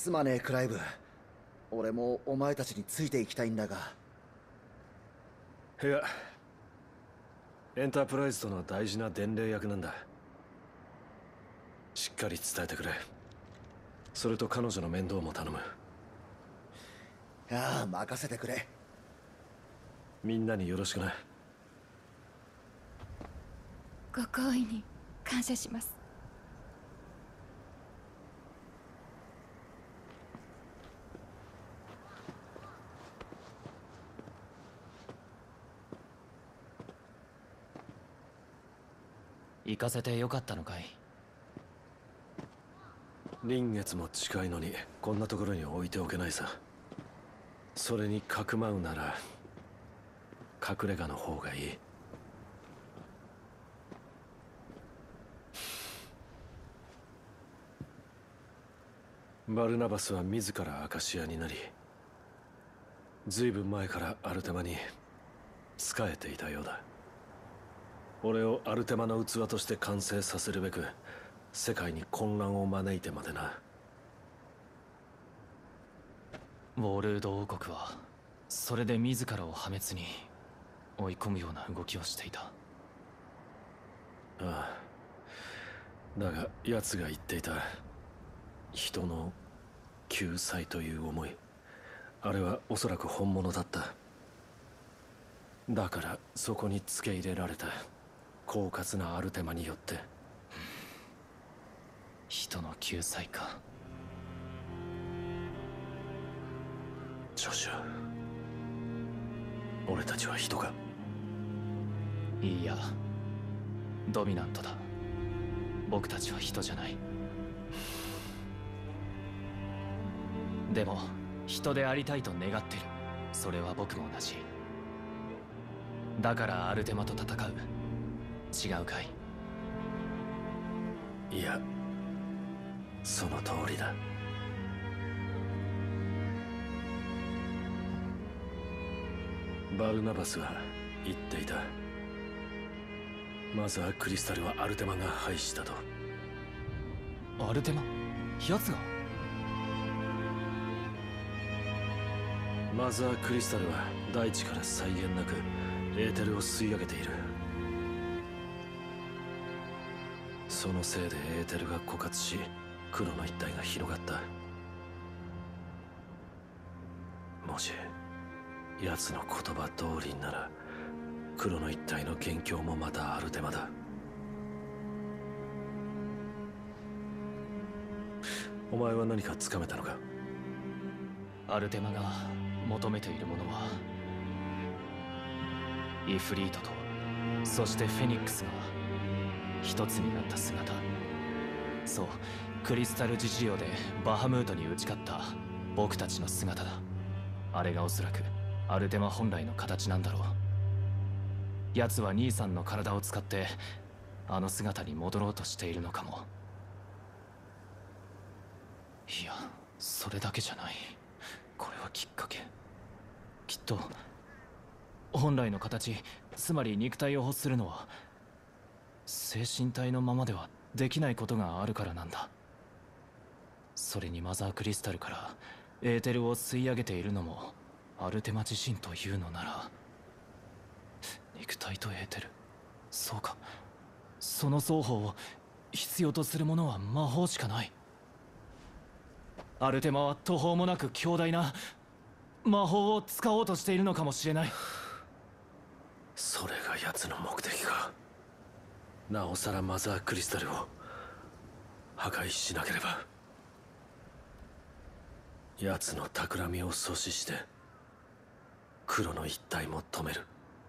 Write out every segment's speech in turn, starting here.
すまねえクライブ。俺もお前たちについていきたいんだが。 いや、エンタープライズとの大事な伝令役なんだ。しっかり伝えてくれ。それと彼女の面倒も頼む。 ああ、任せてくれ。 みんなによろしくな。 ご好意に感謝します。 行かせてよかったのかい？ 臨月も近いのにこんなところに置いておけないさ。それにかくまうなら隠れ家の方がいい。バルナバスは自らアカシアになり、ずいぶん前からアルテマに仕えていたようだ。俺をアルテマの器として完成させるべく世界に混乱を招いてまでな。 ウォールード王国はそれで自らを破滅に追い込むような動きをしていた。 ああ、だが奴が言っていた人の救済という思い、あれはおそらく本物だった。だからそこに付け入れられた狡猾なアルテマによって。 人の救済か。 ジョシュ、俺たちは人か？ いいや、ドミナントだ。僕たちは人じゃない。でも人でありたいと願ってる。それは僕も同じ。だからアルテマと戦う。違うかい？ いや、その通りだ。バルナバスは言っていた。マザークリスタルはアルテマが廃したと。 アルテマ？奴が？ マザークリスタルは大地から際限なくエーテルを吸い上げている。そのせいでエーテルが枯渇し、黒の一帯が広がった。もし奴の言葉通りなら黒の一帯の元凶もまたアルテマだ。お前は何かつかめたのか？ アルテマが求めているものはイフリートと、そしてフェニックスが一つになった姿。そう、クリスタル自治領でバハムートに打ち勝った僕たちの姿だ。あれがおそらくアルテマ本来の形なんだろう。奴は兄さんの体を使ってあの姿に戻ろうとしているのかも。いや、それだけじゃない。これはきっかけ。きっと本来の形、つまり肉体を欲するのは精神体のままではできないことがあるからなんだ。それにマザークリスタルからエーテルを吸い上げているのもアルテマ自身というのなら、肉体とエーテル、そうか。その双方を必要とするものは魔法しかない。アルテマは途方もなく強大な魔法を使おうとしているのかもしれない。 それが奴の目的か。なおさらマザークリスタルを破壊しなければ。奴の企みを阻止して黒の一体も止める。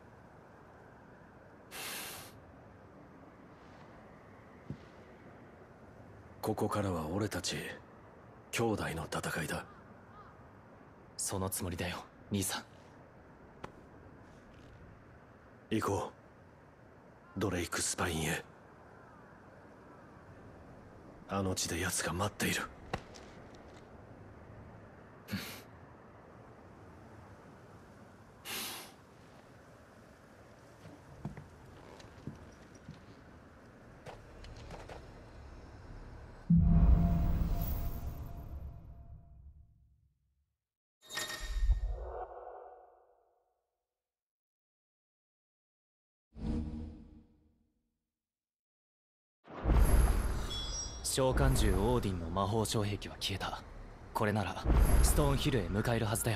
ここからは俺たち兄弟の戦いだ。 そのつもりだよ、兄さん。 行こう、ドレイクスパインへ。あの地で奴が待っている。 召喚獣オーディンの魔法障壁は消えた。これならストーンヒルへ向かえるはずだよ。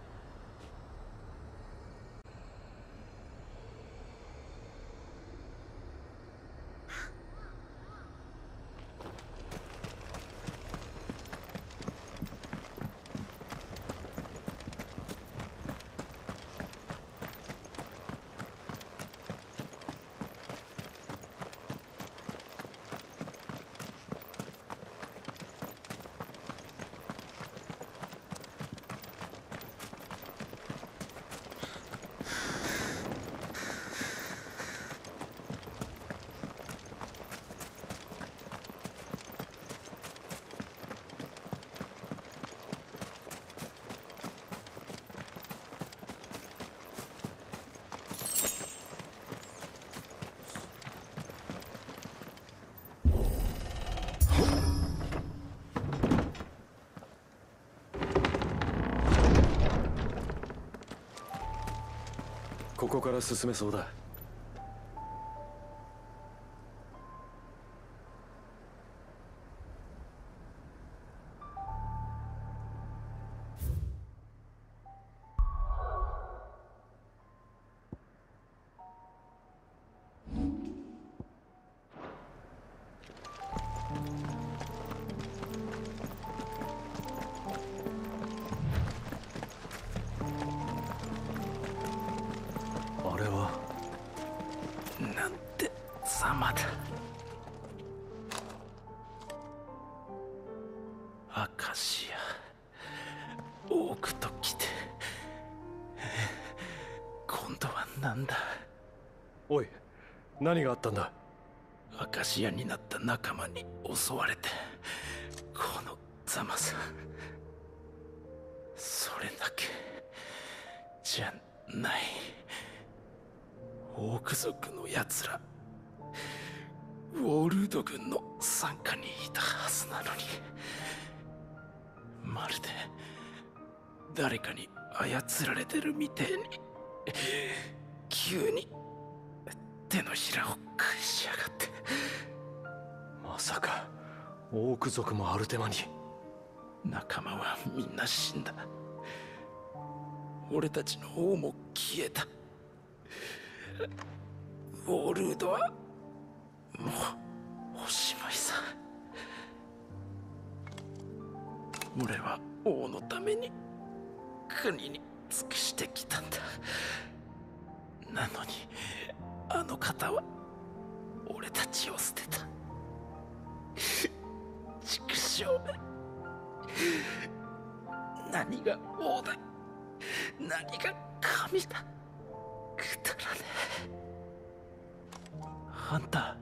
ここから進めそうだ。あれはなんてざまだ。アカシア、多くと来て、今度はなんだ。 おい、何があったんだ。 アカシアになった仲間に襲われて、このざまさ。それだけじゃない。オーク族のやつらウォールード軍の傘下にいたはずなのに、まるで誰かに操られてるみてえに急に手のひらを返しやがって。 まさかオーク族もアルテマに。 仲間はみんな死んだ。俺たちの王も消えた。ウォールードはもうおしまいさ。俺は王のために国に尽くしてきたんだ。なのにあの方は俺たちを捨てた。畜生め。何が王だ、何が神だ。くだらねえ。あんた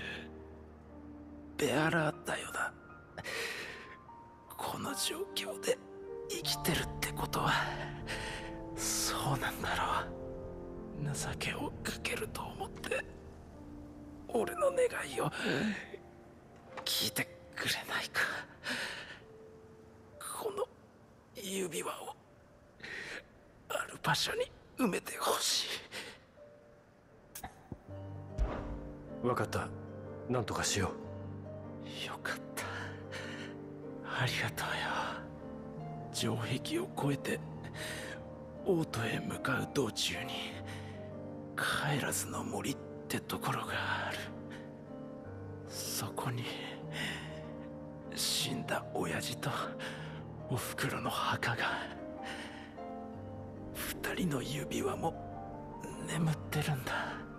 ベアラーだよな。この状況で生きてるってことはそうなんだろう。情けをかけると思って俺の願いを聞いてくれないか。この指輪をある場所に埋めてほしい。 分かった、なんとかしよよかった。ありがとうよ。城壁を越えて王都へ向かう道中に帰らずの森ってところがある。そこに死んだ親父とおふくろの墓が、二人の指輪も眠ってるんだ。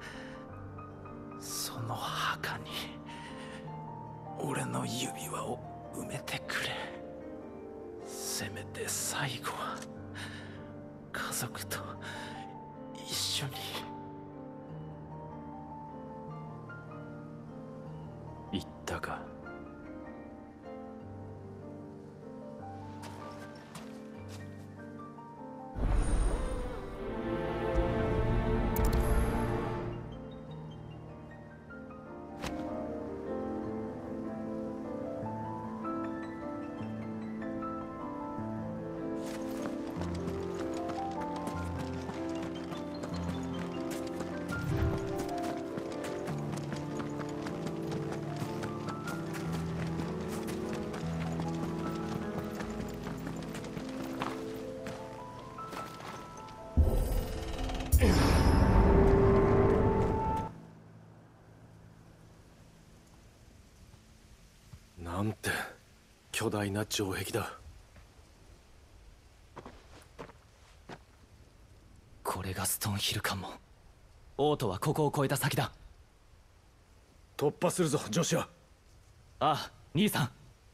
その墓に俺の指輪を埋めてくれ。せめて最後は家族と一緒に。 う。言ったか。 なんて巨大な城壁だ。 これがストーンヒル関門。オートはここを越えた先だ。 突破するぞジョシュア。 ああ、兄さん。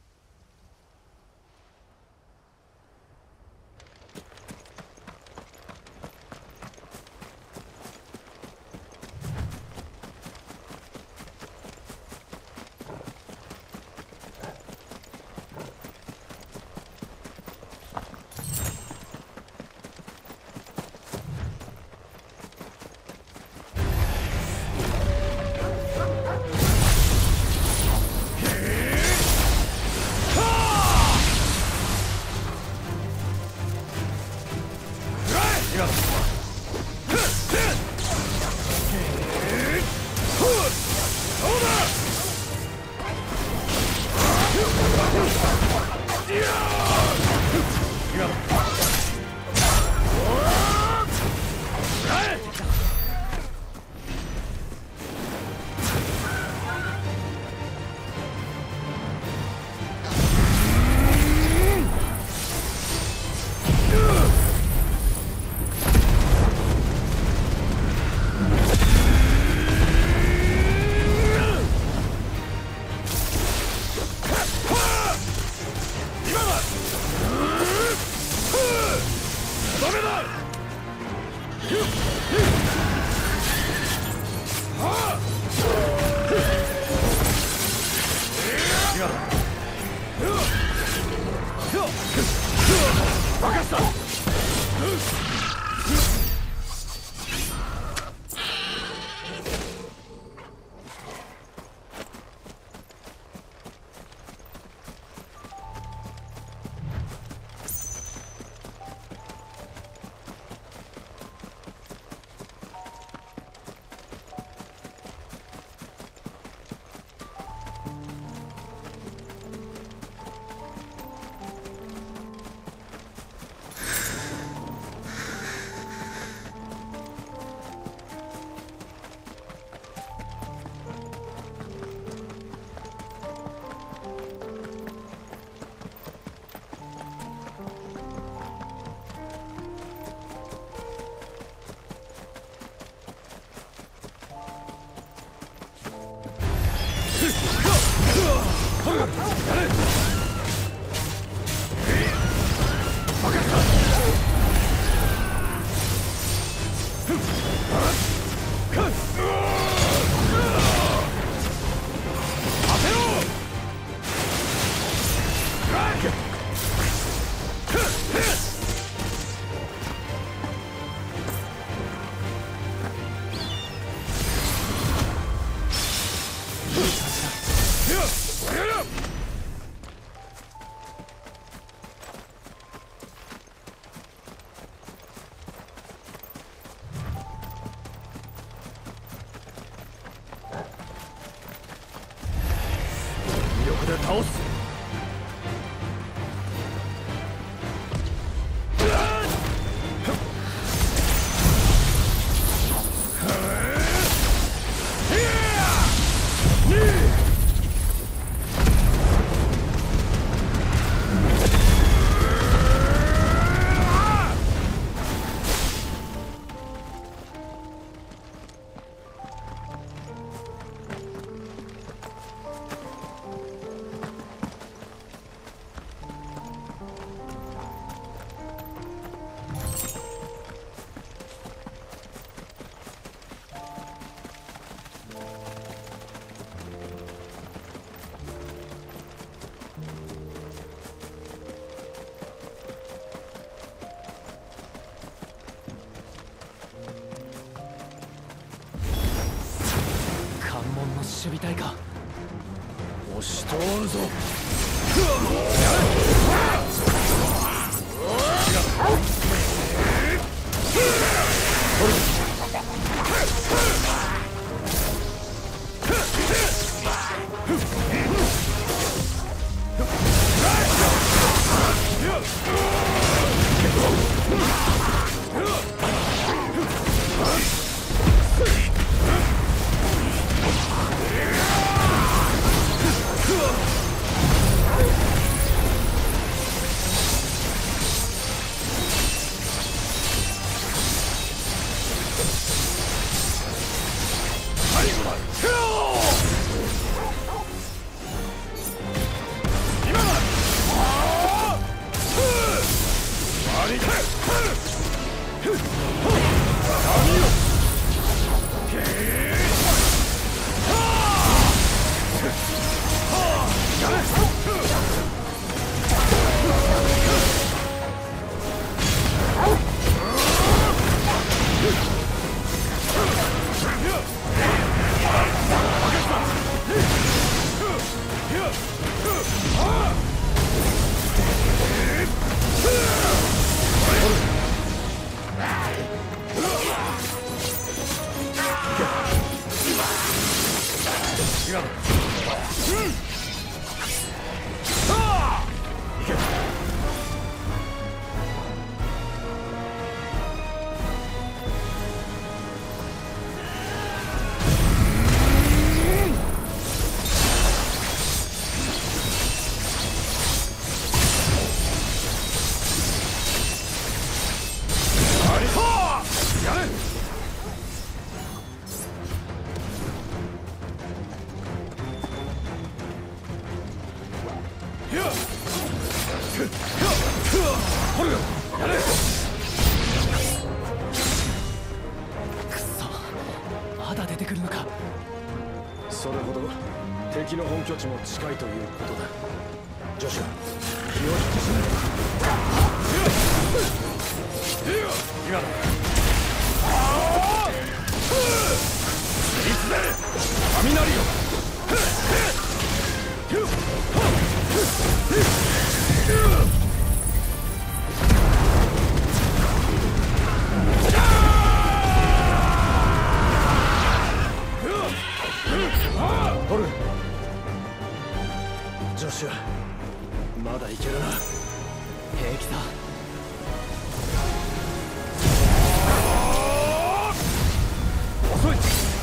倒す。 守備隊か。 押し通るぞ。 まだ出てくるのか。 それほど敵の本拠地も近いということだ。ジョシュ、気を引き締めろ。今だ。いつで雷よ。トル、ジョシュ、まだいけるな。 平気さ。 遅い。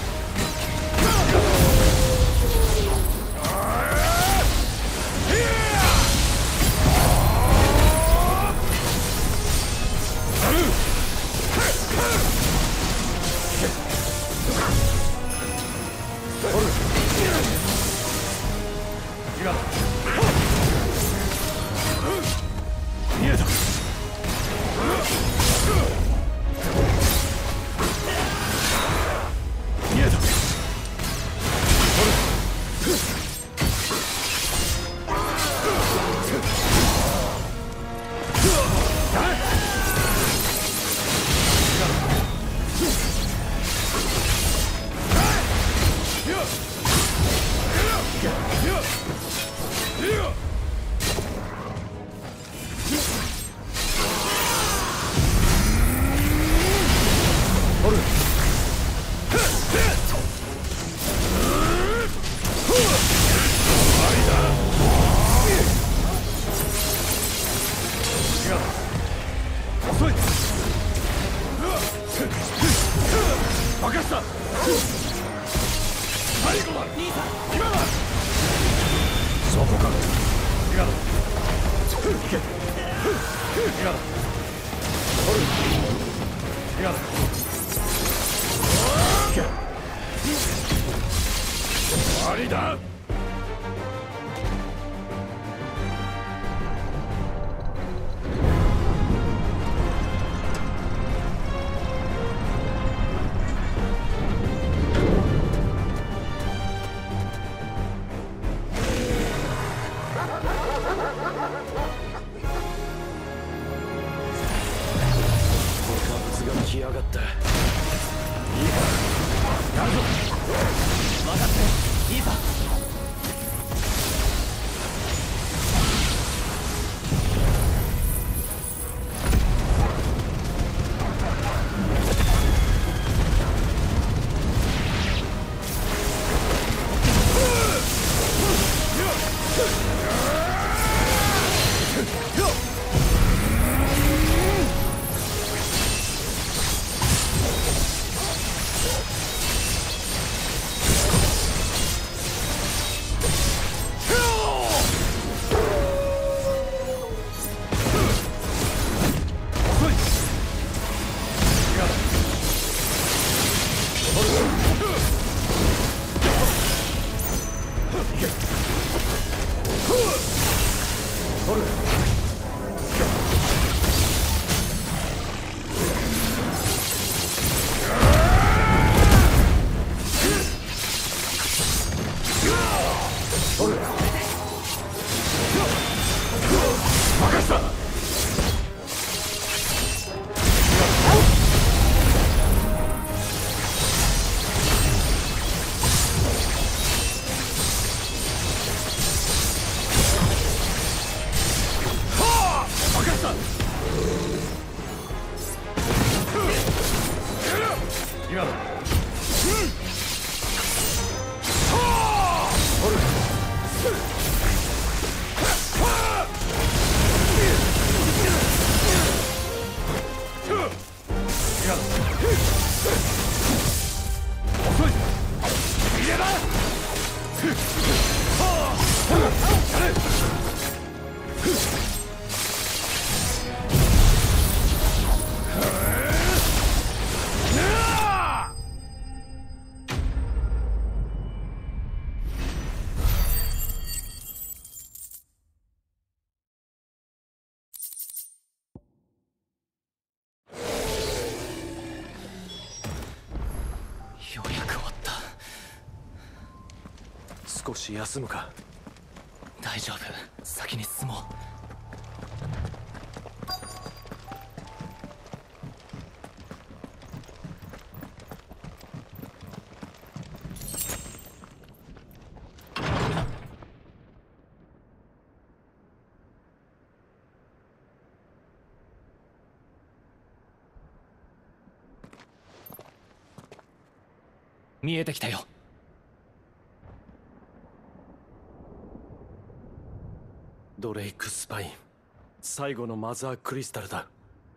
来やがった。いいか、やるぞ。 分かって、いいさ。 ようやく終わった。 少し休むか。 大丈夫、先に進もう。見えてきたよ。 ドレイクスパイン、最後のマザークリスタルだ。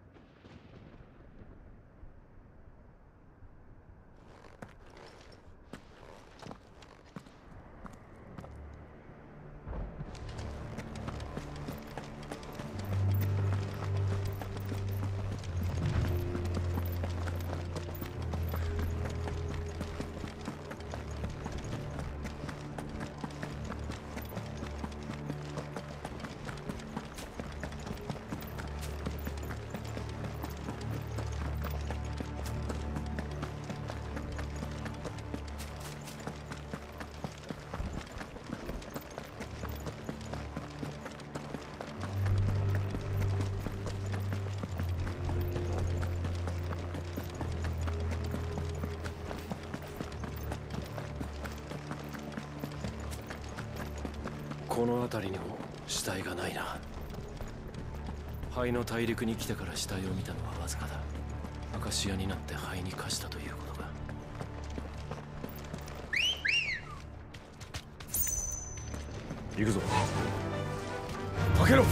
この辺りにも死体がないな。灰の大陸に来てから死体を見たのはわずかだ。アカシアになって灰に化したということか。行くぞ。開けろ。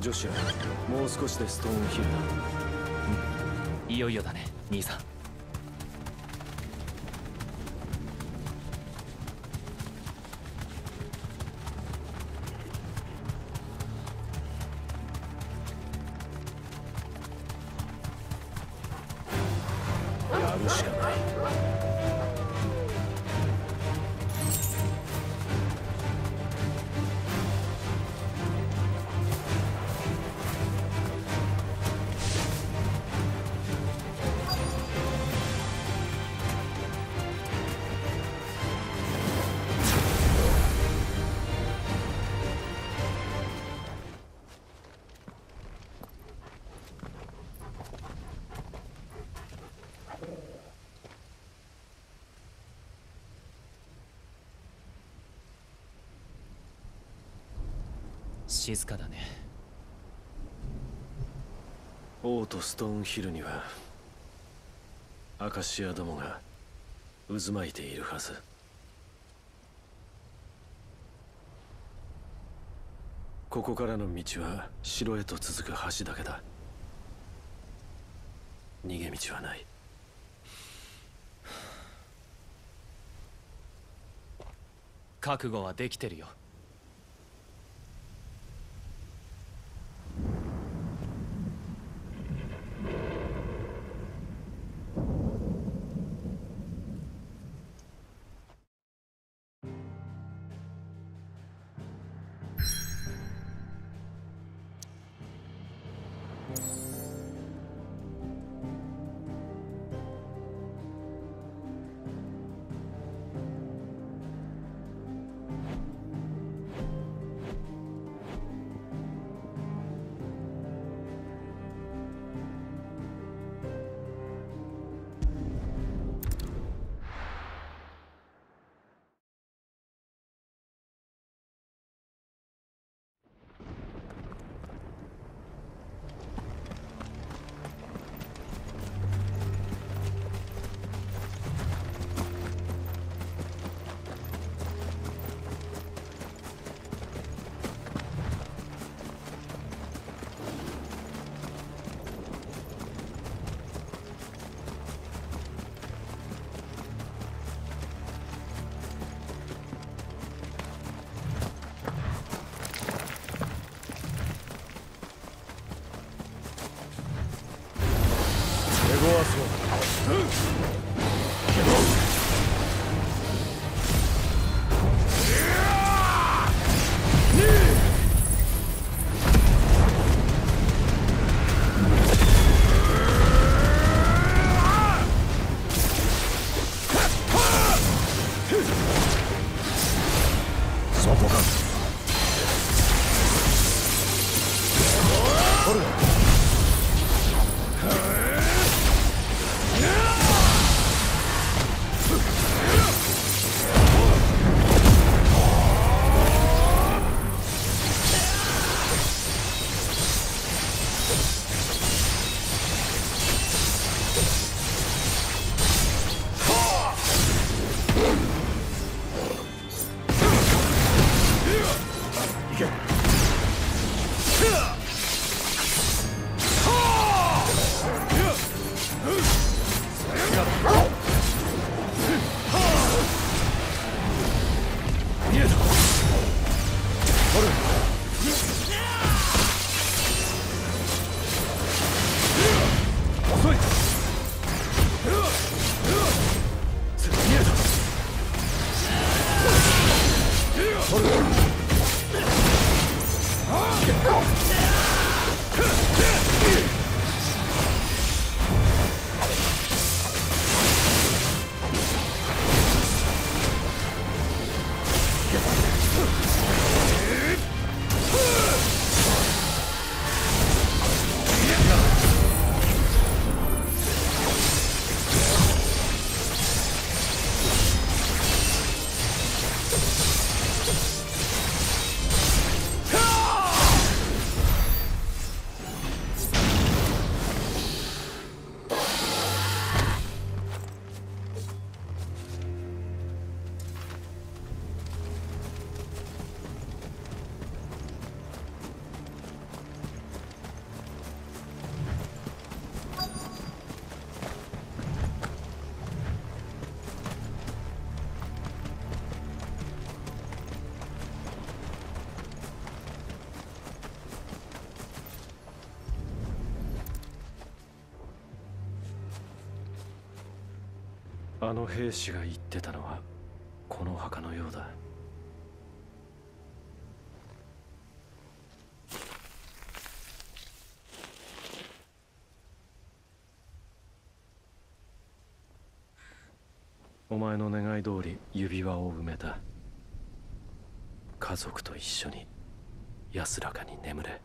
ジョシュもう少しでストーンヒルだ。 いよいよだね兄さん。 やるしかない。 静かだね。 王とストーンヒルにはアカシアどもが渦巻いているはず。ここからの道は城へと続く橋だけだ。逃げ道はない。 覚悟はできてるよ。 あの兵士が言ってたのはこの墓のようだ。お前の願い通り指輪を埋めた。家族と一緒に安らかに眠れ。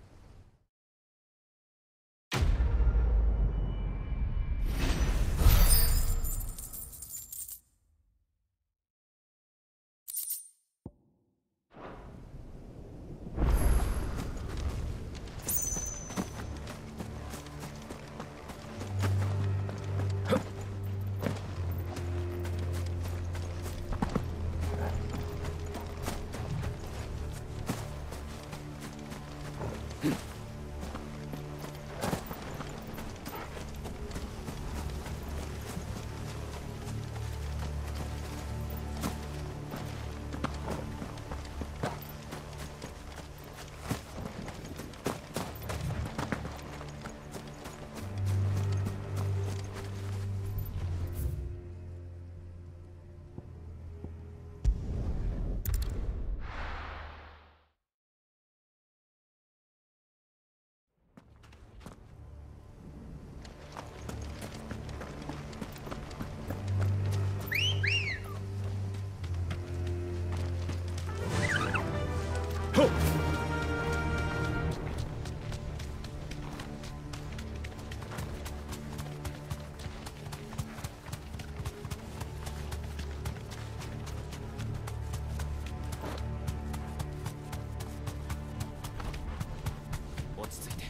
落ち着いて。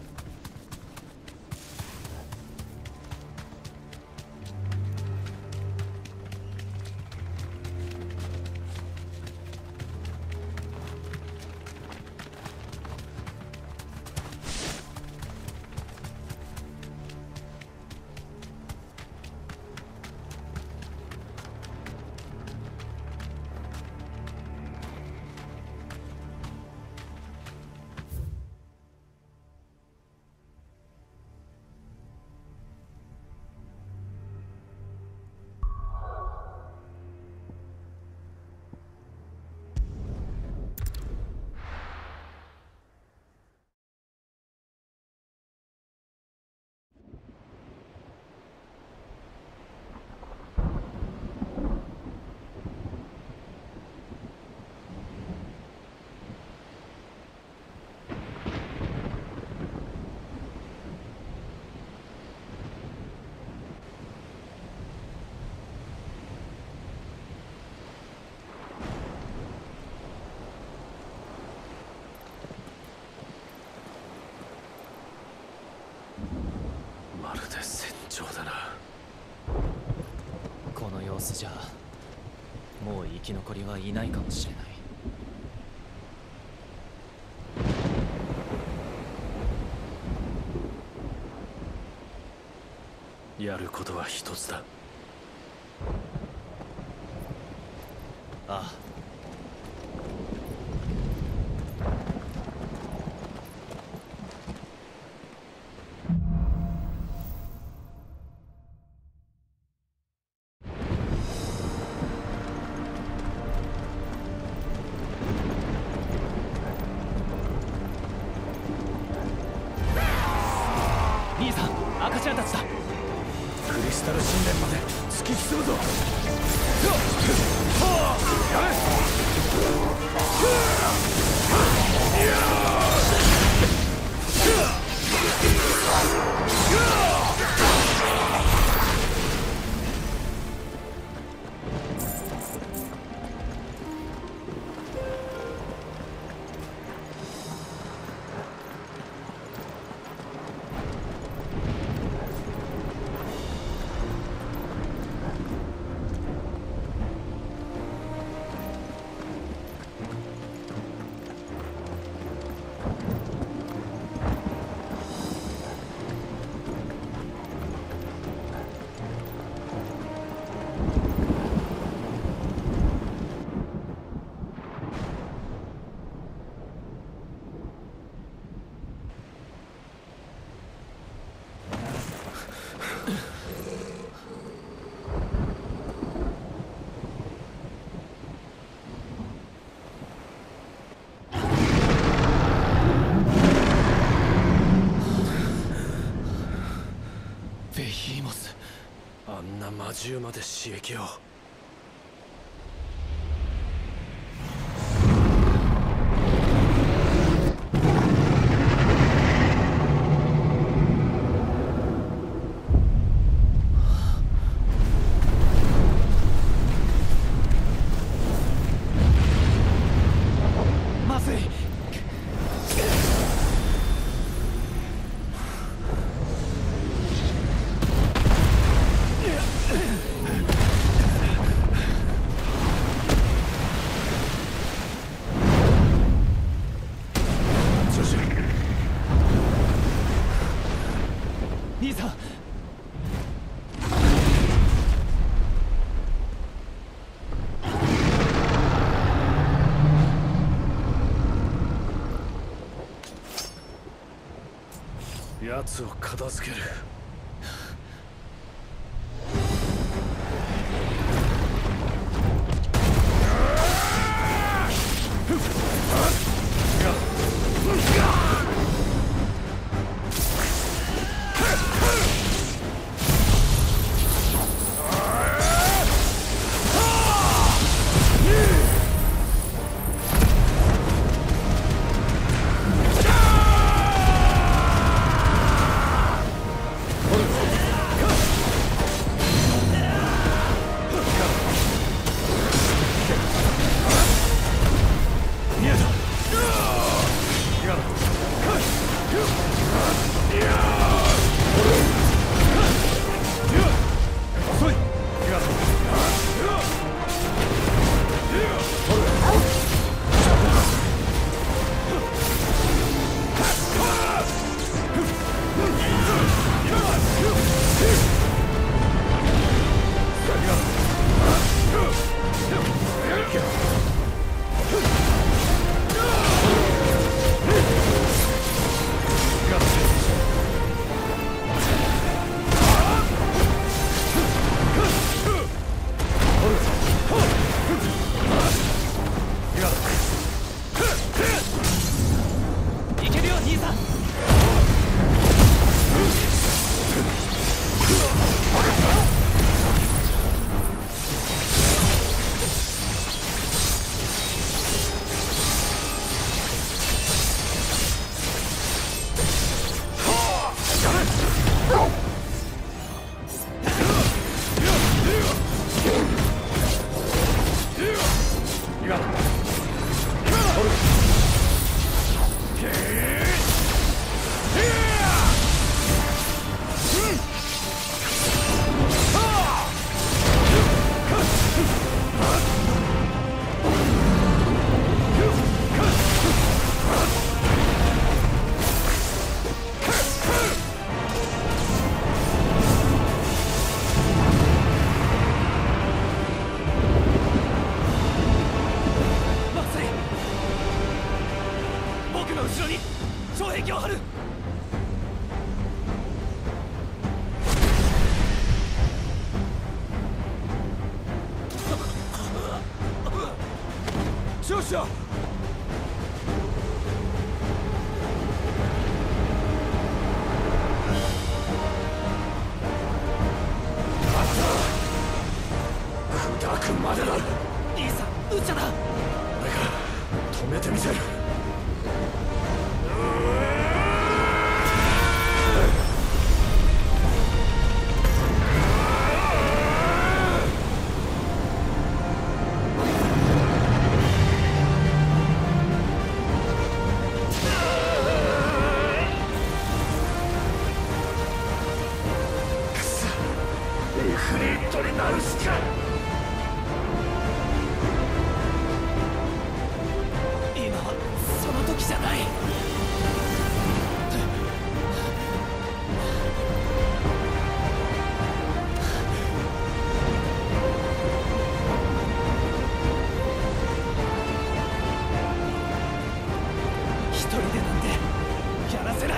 まるで戦場だな。 この様子じゃもう生き残りはいないかもしれない。 やることは一つだ。 ああ。兄さん、赤ちゃんたちだ。 クリスタル神殿まで突き進むぞ。 中まで刺激を。 まずい。兄さん、 奴を片付ける。 いけるよ兄さん。僕の後ろに障壁を張る。 少々。砕くまでだ。 兄さん、無茶だ。 俺が止めてみせる。エフリートになるしか。 今はその時じゃない。一人でなんてやらせない。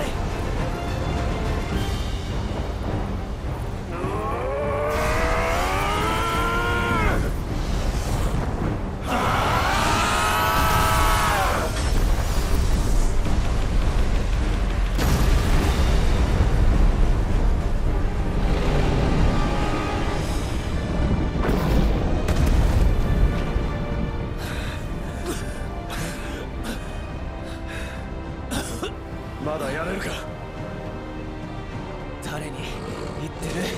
まだやれるか。 誰に言ってる？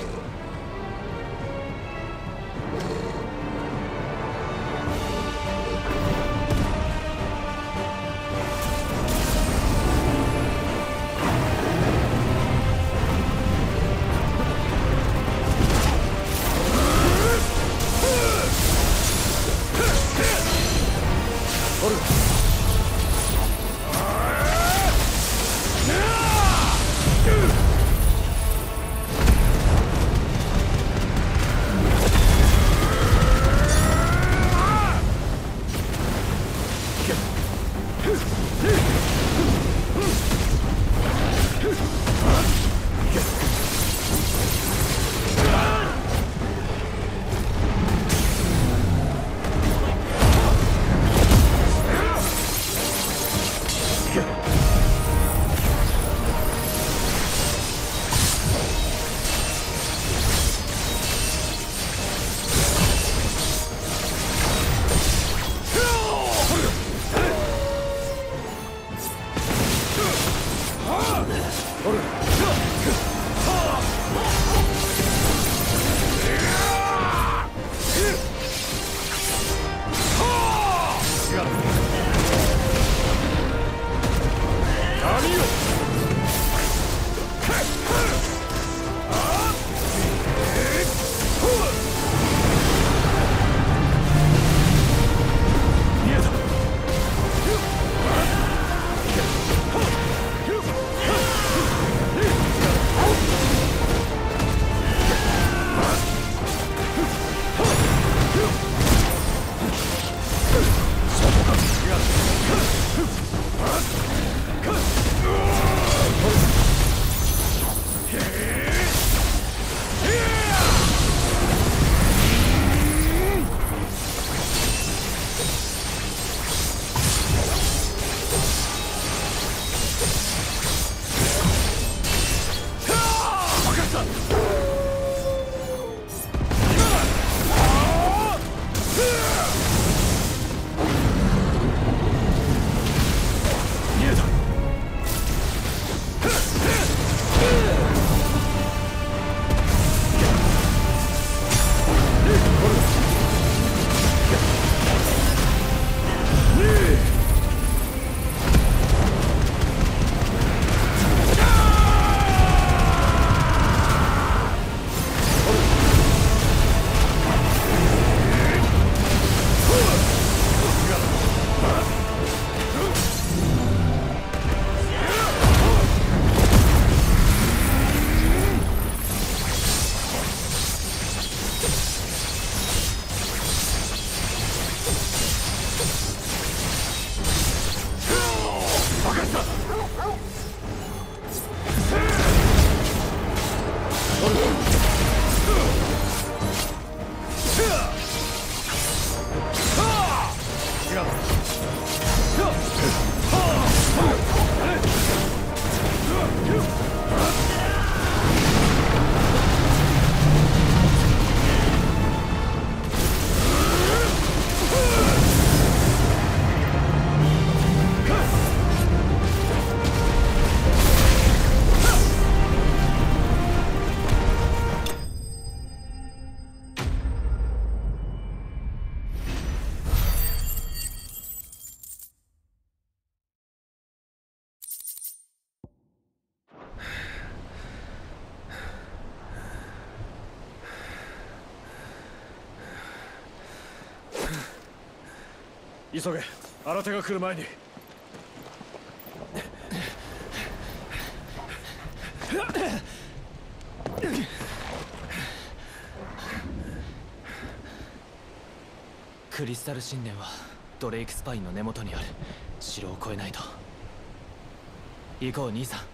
急げ、新手が来る前に。 クリスタル神殿はドレイクスパインの根元にある。城を越えないと。行こう兄さん。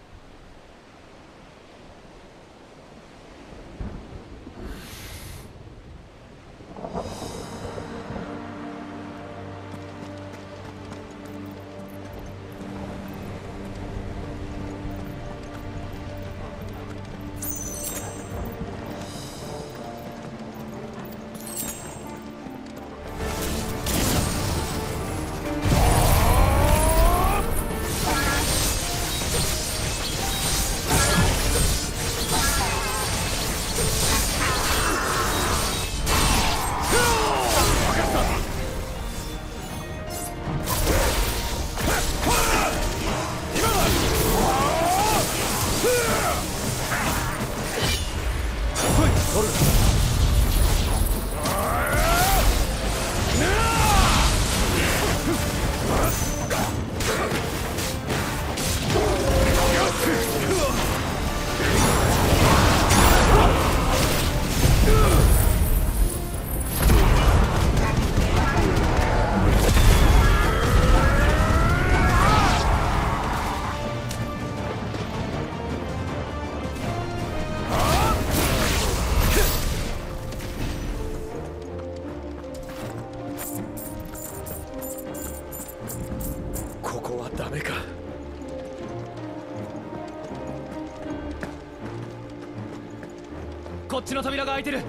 こっちの扉が開いてる。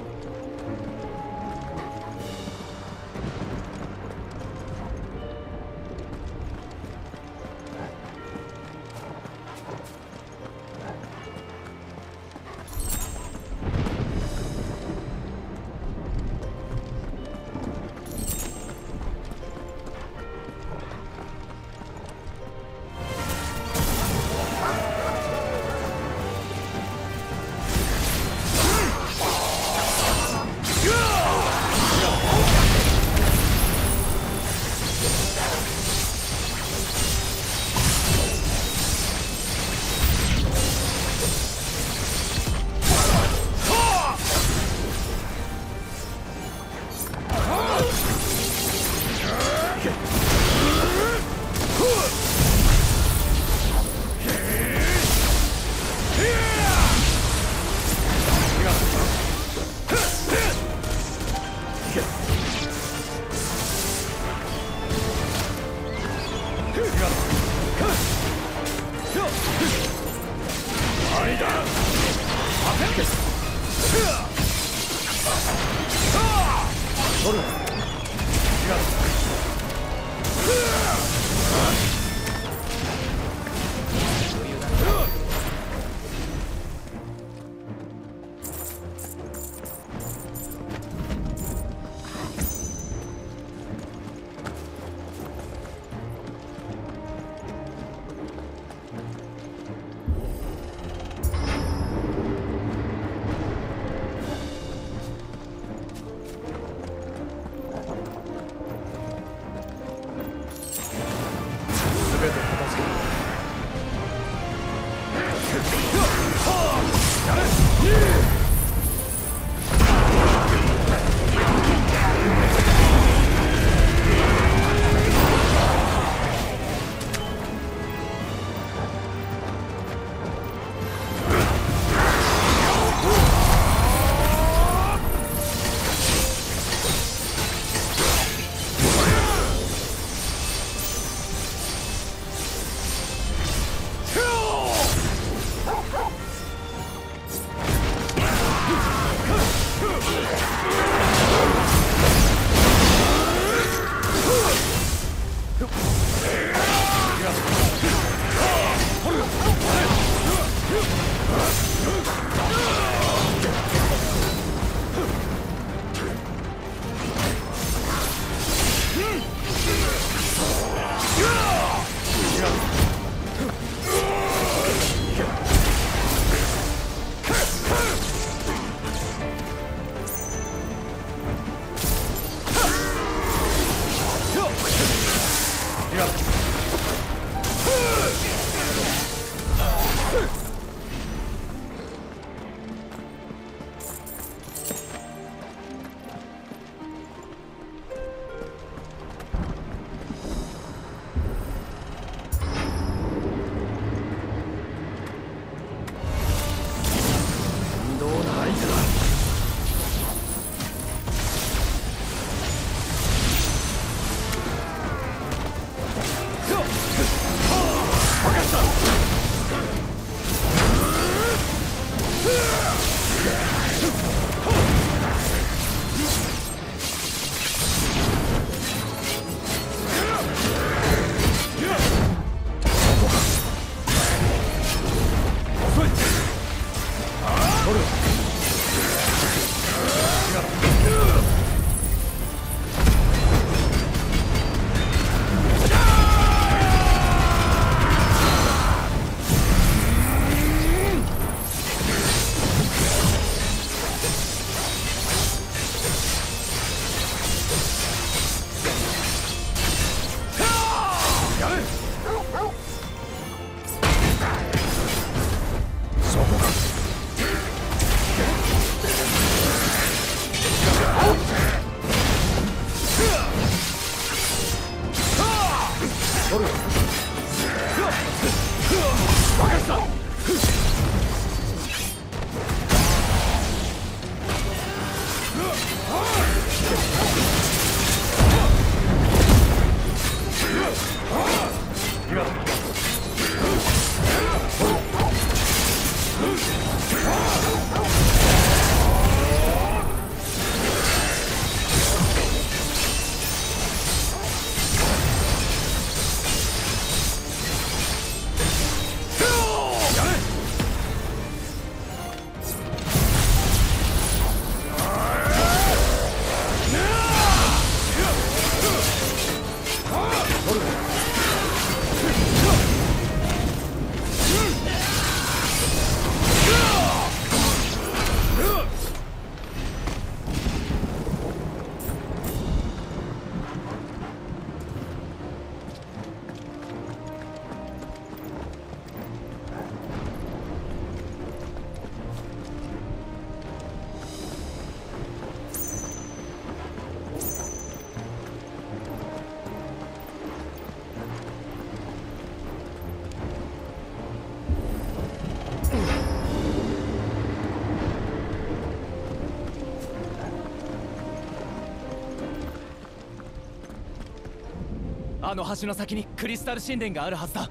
の橋の先にクリスタル神殿があるはずだ。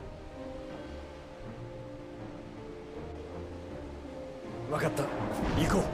分かった、行こう。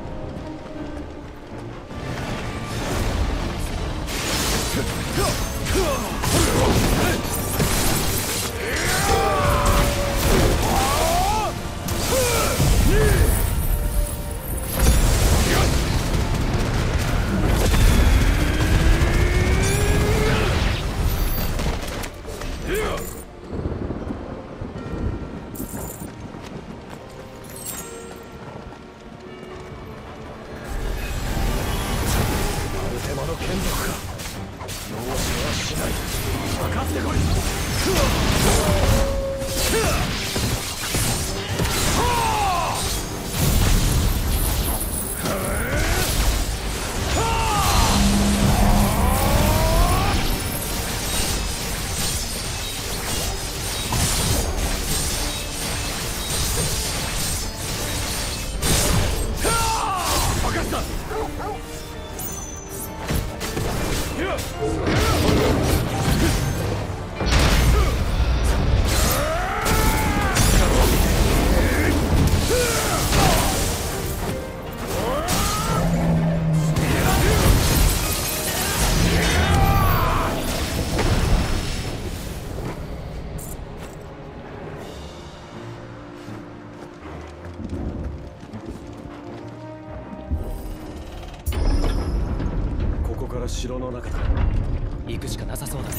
城の中だ。 行くしかなさそうだね。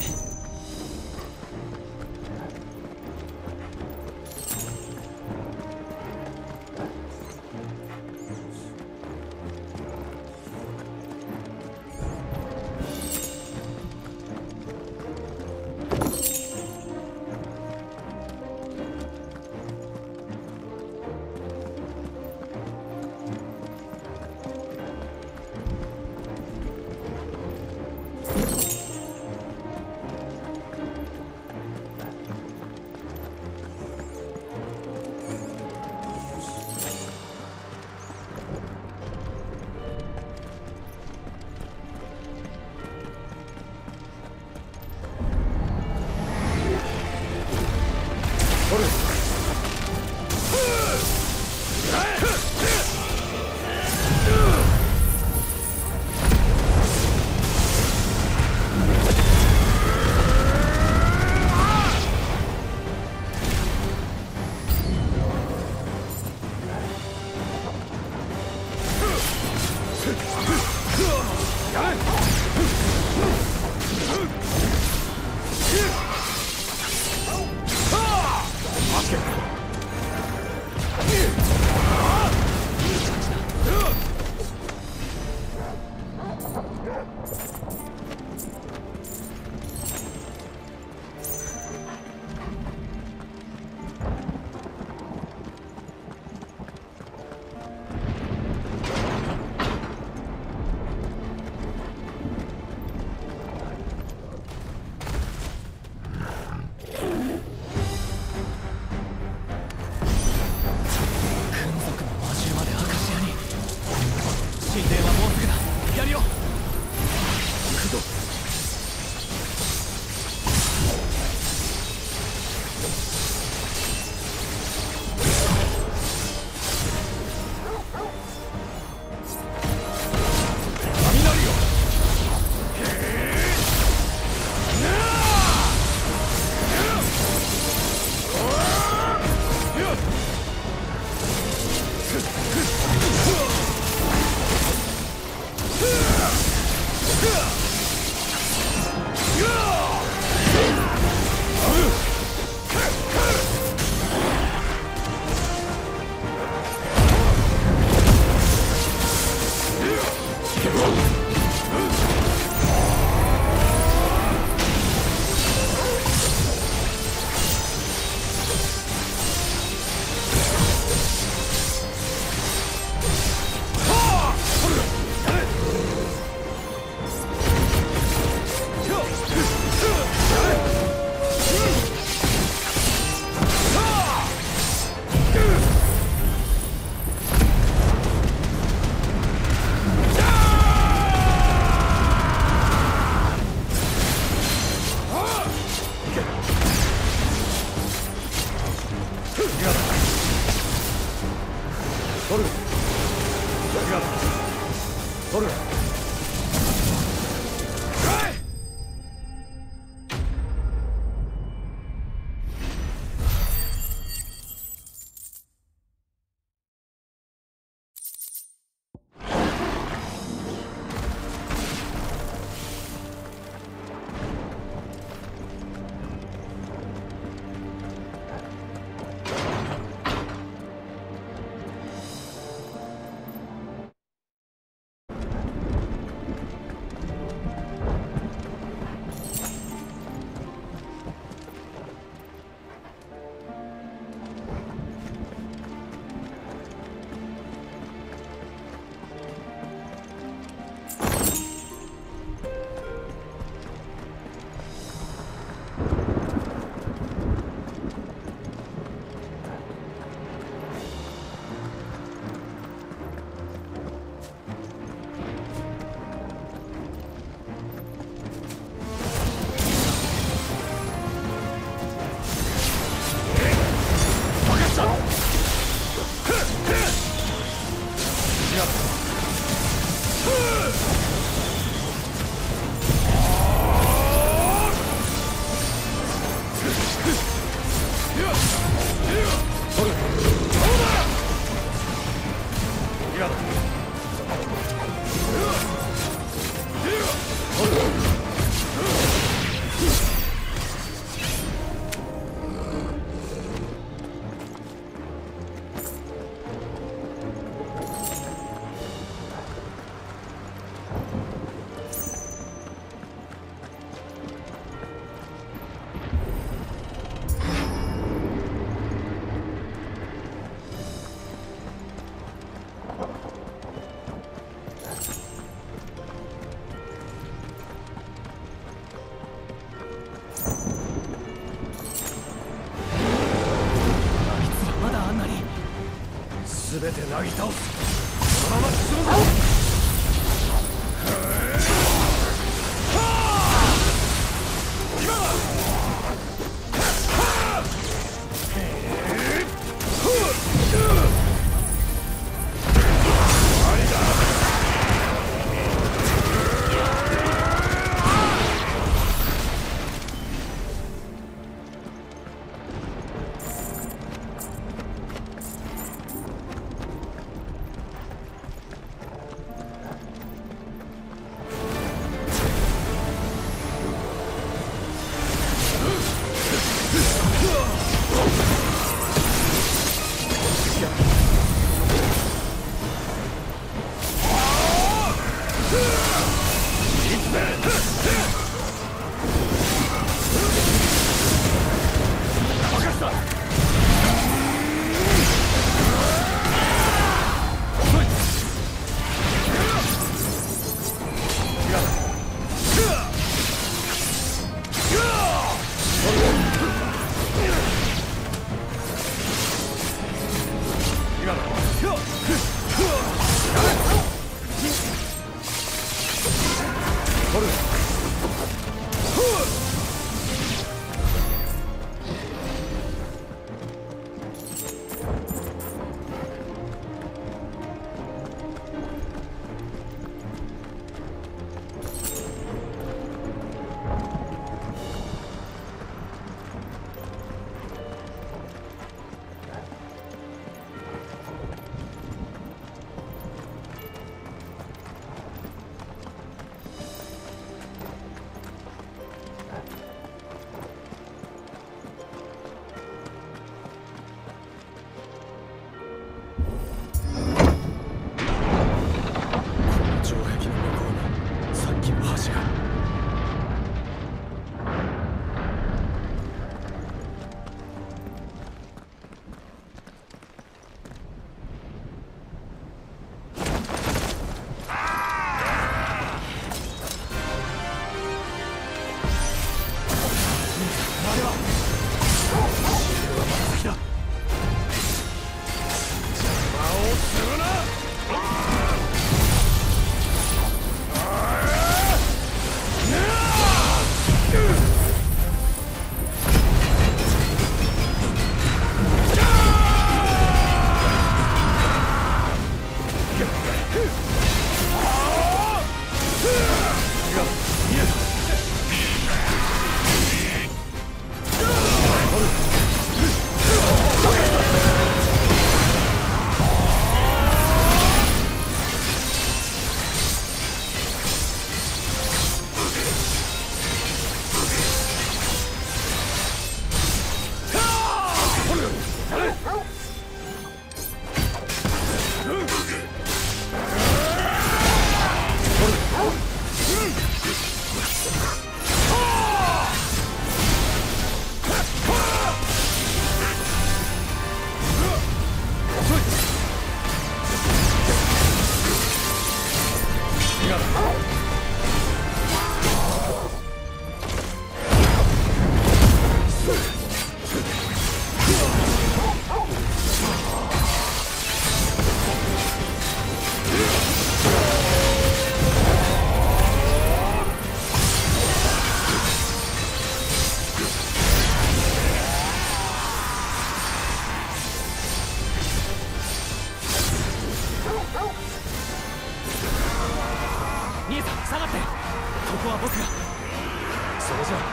取る。取る。全てなぎ倒す。そのまま進むぞ。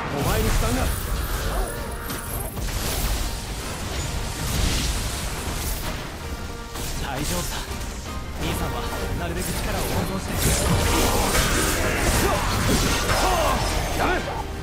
お前に負担が。 大丈夫だ。兄さんはなるべく力を温存してやれ。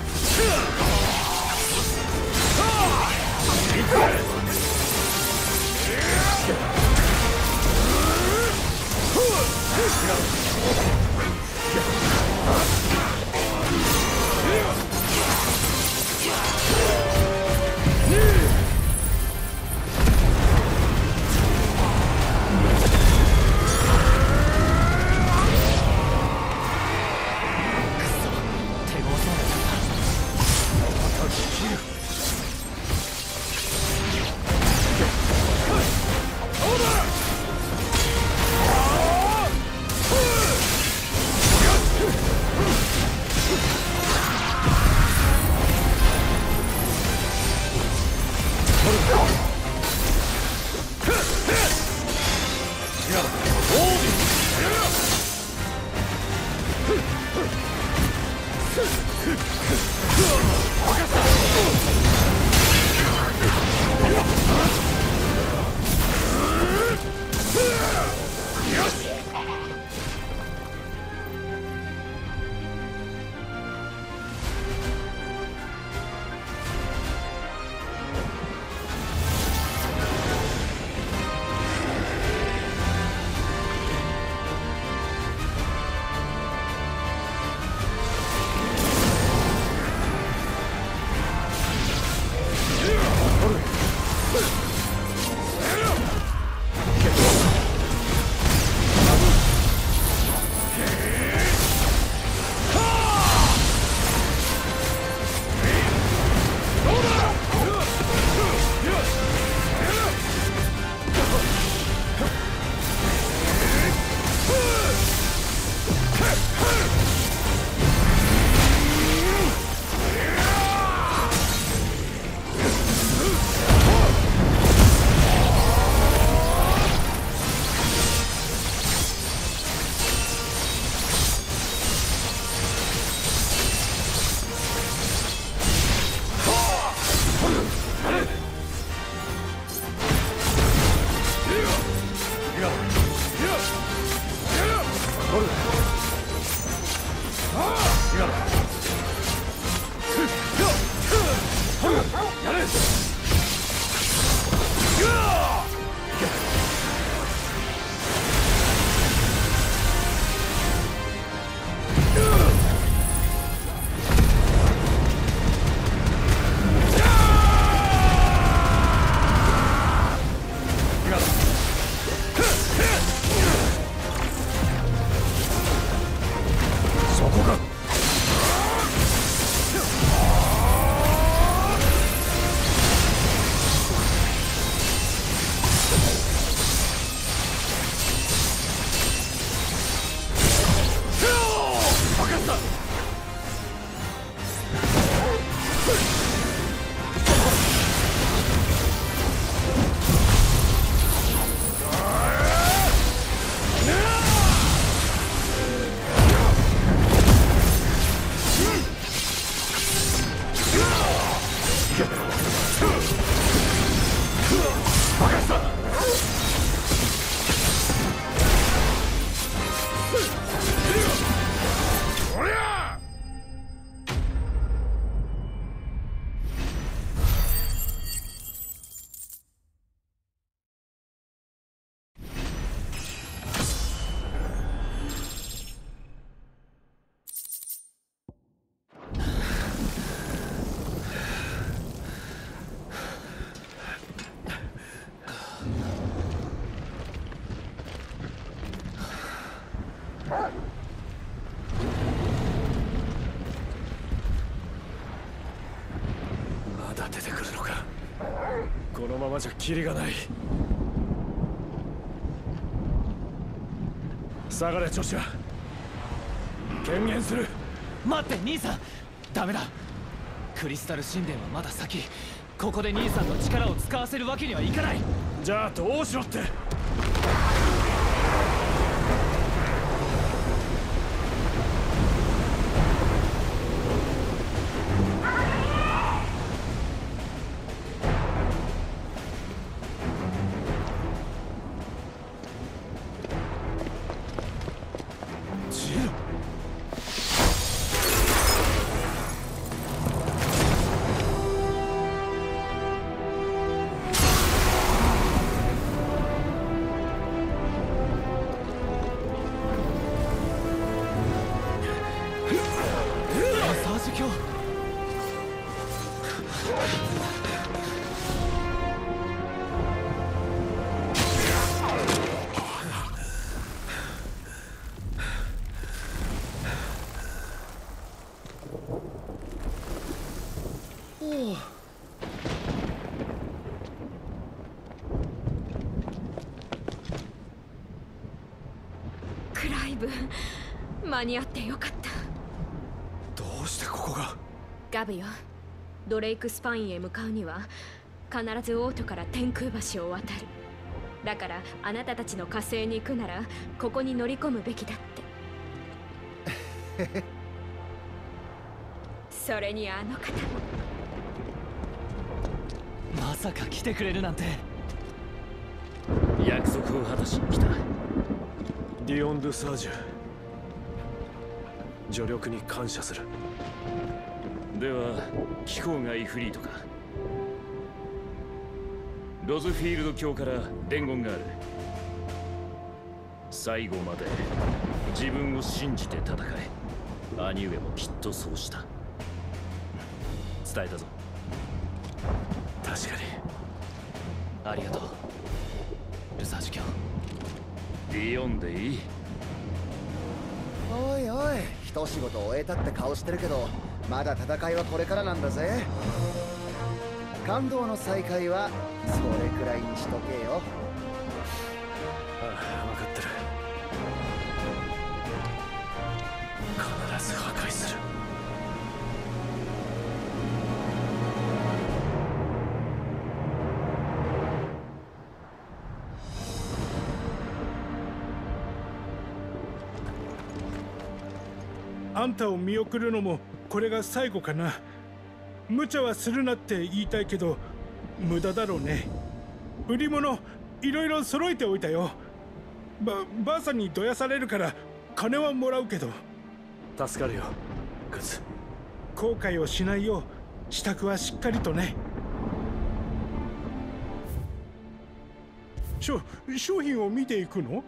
まだ出てくるのか。このままじゃキリがない。下がれ調子は。権限する。 待って兄さん、ダメだ。クリスタル神殿はまだ先。ここで兄さんの力を使わせるわけにはいかない。 じゃあどうしろって。 ブ、間に合ってよかった。 どうしてここが。 ガブよ、ドレイクスパインへ向かうには必ずオートから天空橋を渡る。だからあなたたちの火星に行くならここに乗り込むべきだってそれにあの方も。 まさか来てくれるなんて。 約束を果たしに来た。 ディオン・ドゥ・サージュ、助力に感謝する。 では気候がイフリートか。ロズフィールド卿から伝言がある。最後まで自分を信じて戦え。兄上もきっとそうした。伝えたぞ。 確かに。 ありがとうルサージュ卿。 ディオンでいい。 おいおい、一仕事終えたって顔してるけど、まだ戦いはこれからなんだぜ。感動の再会はそれくらいにしとけよ。 ああ、分かってる。必ず破壊する。 あんたを見送るのもこれが最後かな。無茶はするなって言いたいけど無駄だろうね。売り物いろいろ揃えておいたよ。ばあさんにどやされるから金はもらうけど。 助かるよグズ。 後悔をしないよう支度はしっかりとね。商品を見ていくの？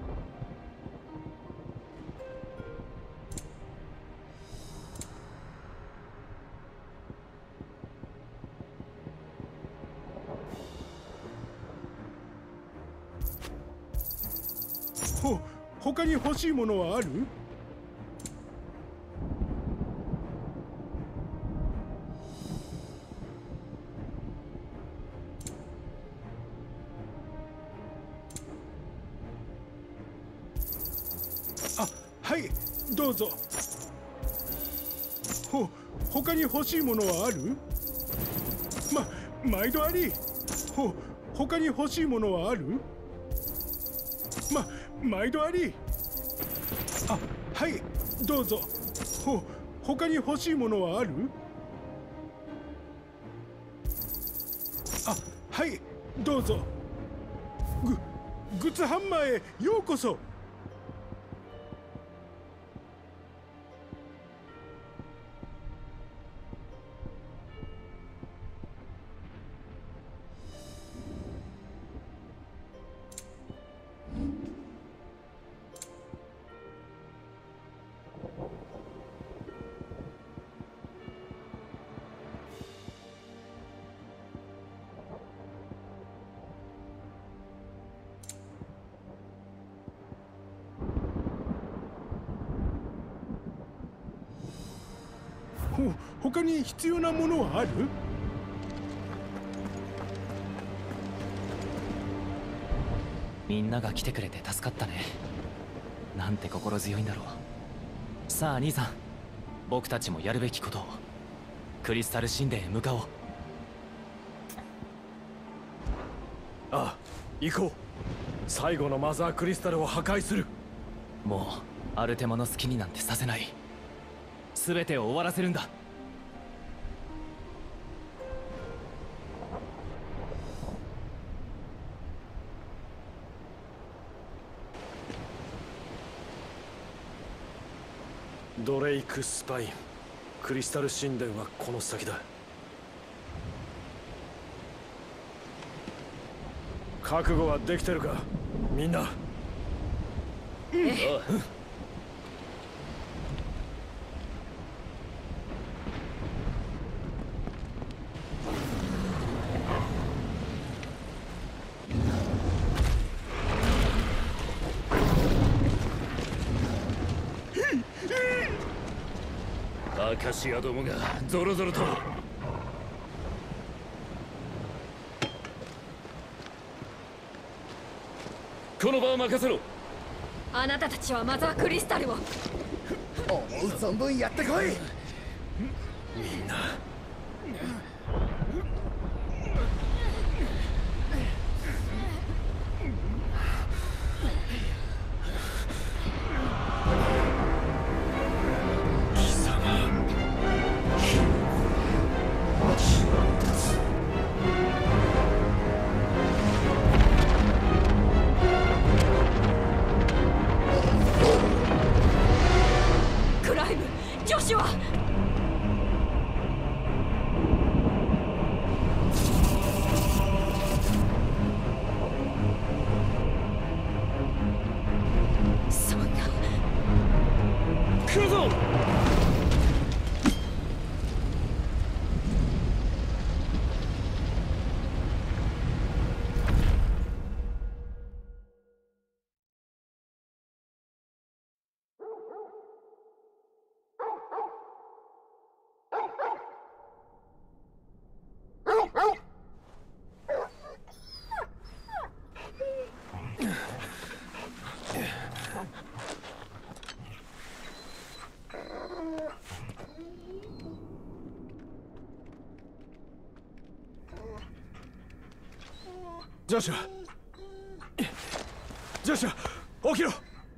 他に欲しいものはある？あ、はい、どうぞ。他に欲しいものはある？毎度あり。他に欲しいものはある？毎度あり。あ、はい、どうぞ。他に欲しいものはある？あ、はい、どうぞ。グッズハンマーへようこそ。他に必要なものはある？ みんなが来てくれて助かったね。なんて心強いんだろう。さあ兄さん、僕たちもやるべきことを。クリスタル神殿へ向かおう。 ああ、行こう。最後のマザークリスタルを破壊する。 もうアルテマの好きになんてさせない。全てを終わらせるんだ。 ドレイクスパイン、クリスタル神殿はこの先だ。覚悟はできてるかみんな？ アカシアどもがゾロゾロと。この場を任せろ。 あなたたちはマザークリスタルを。 思う存分やってこい。 みんなクライム、ジョシュは。そんな。 来るぞ。 ジョシュア、ジョシュア、起きろ。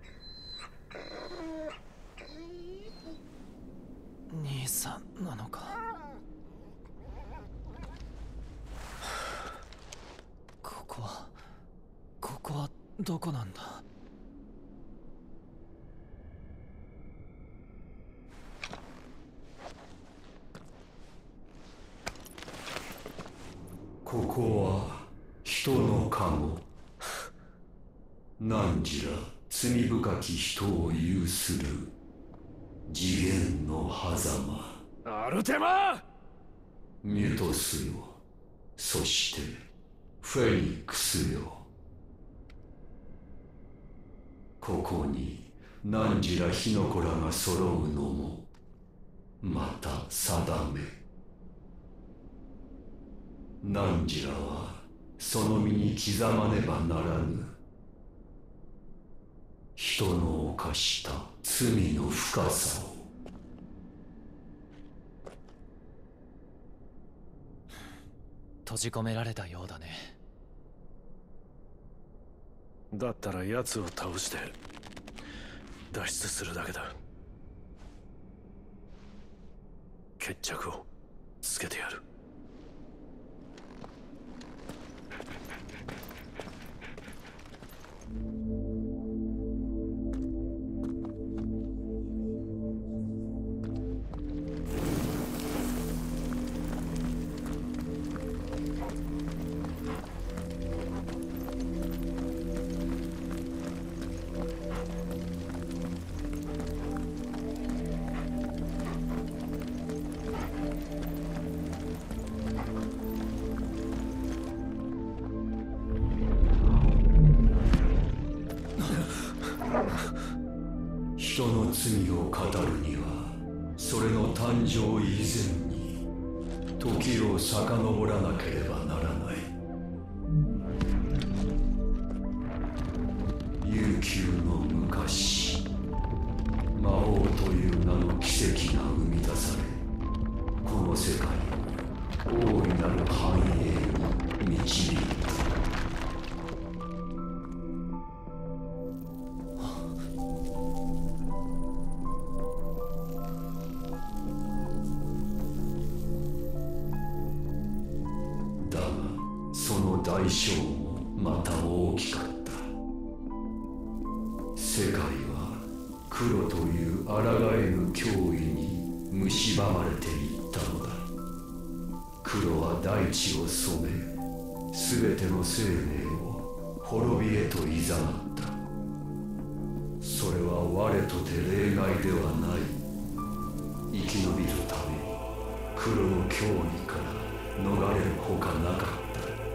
兄さんなのか。ここはどこなんだ。 ここは人の籠。汝ら罪深き人を有する次元の狭間。 アルテマ。 ミュトスよ、そしてフェニックスよ。ここに汝ら火の子らが揃うのもまた定め。汝らはその身に刻まねばならぬ。人の犯した罪の深さを。 閉じ込められたようだね。 だったら奴を倒して脱出するだけだ。決着をつけてやる。 人の罪を語るにはそれの誕生以前に時を遡らなければならない。悠久の昔、魔王という名の奇跡が生み出され、この世界を大いなる繁栄に導いた。代償もまた大きかった。世界は黒という抗えぬ脅威に蝕まれていったのだ。黒は大地を染め、全ての生命を滅びへと誘った。それは我とて例外ではない。生き延びるために黒の脅威から逃れるほかなかった。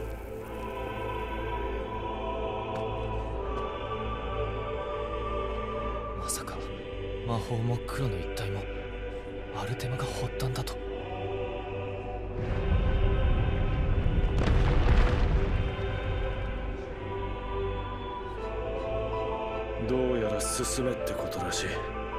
まさか魔法も黒の一体もアルテマが発端だと。 どうやら進めってことらしい。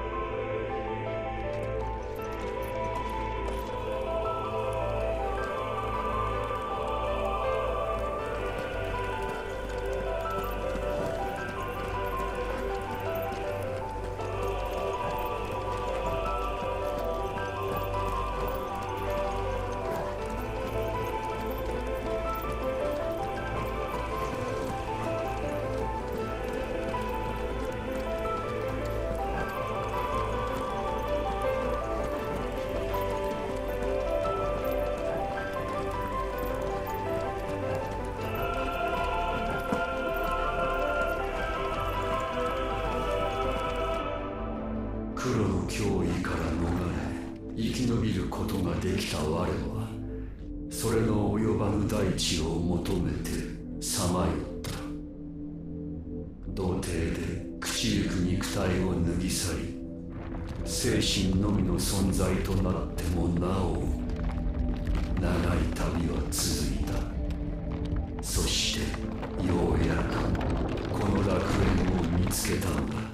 黒の脅威から逃れ生き延びることができた我はそれの及ばぬ大地を求めてさまよった。童貞で朽ちゆく肉体を脱ぎ去り精神のみの存在となってもなお長い旅は続いた。そしてようやくこの楽園を見つけたのだ。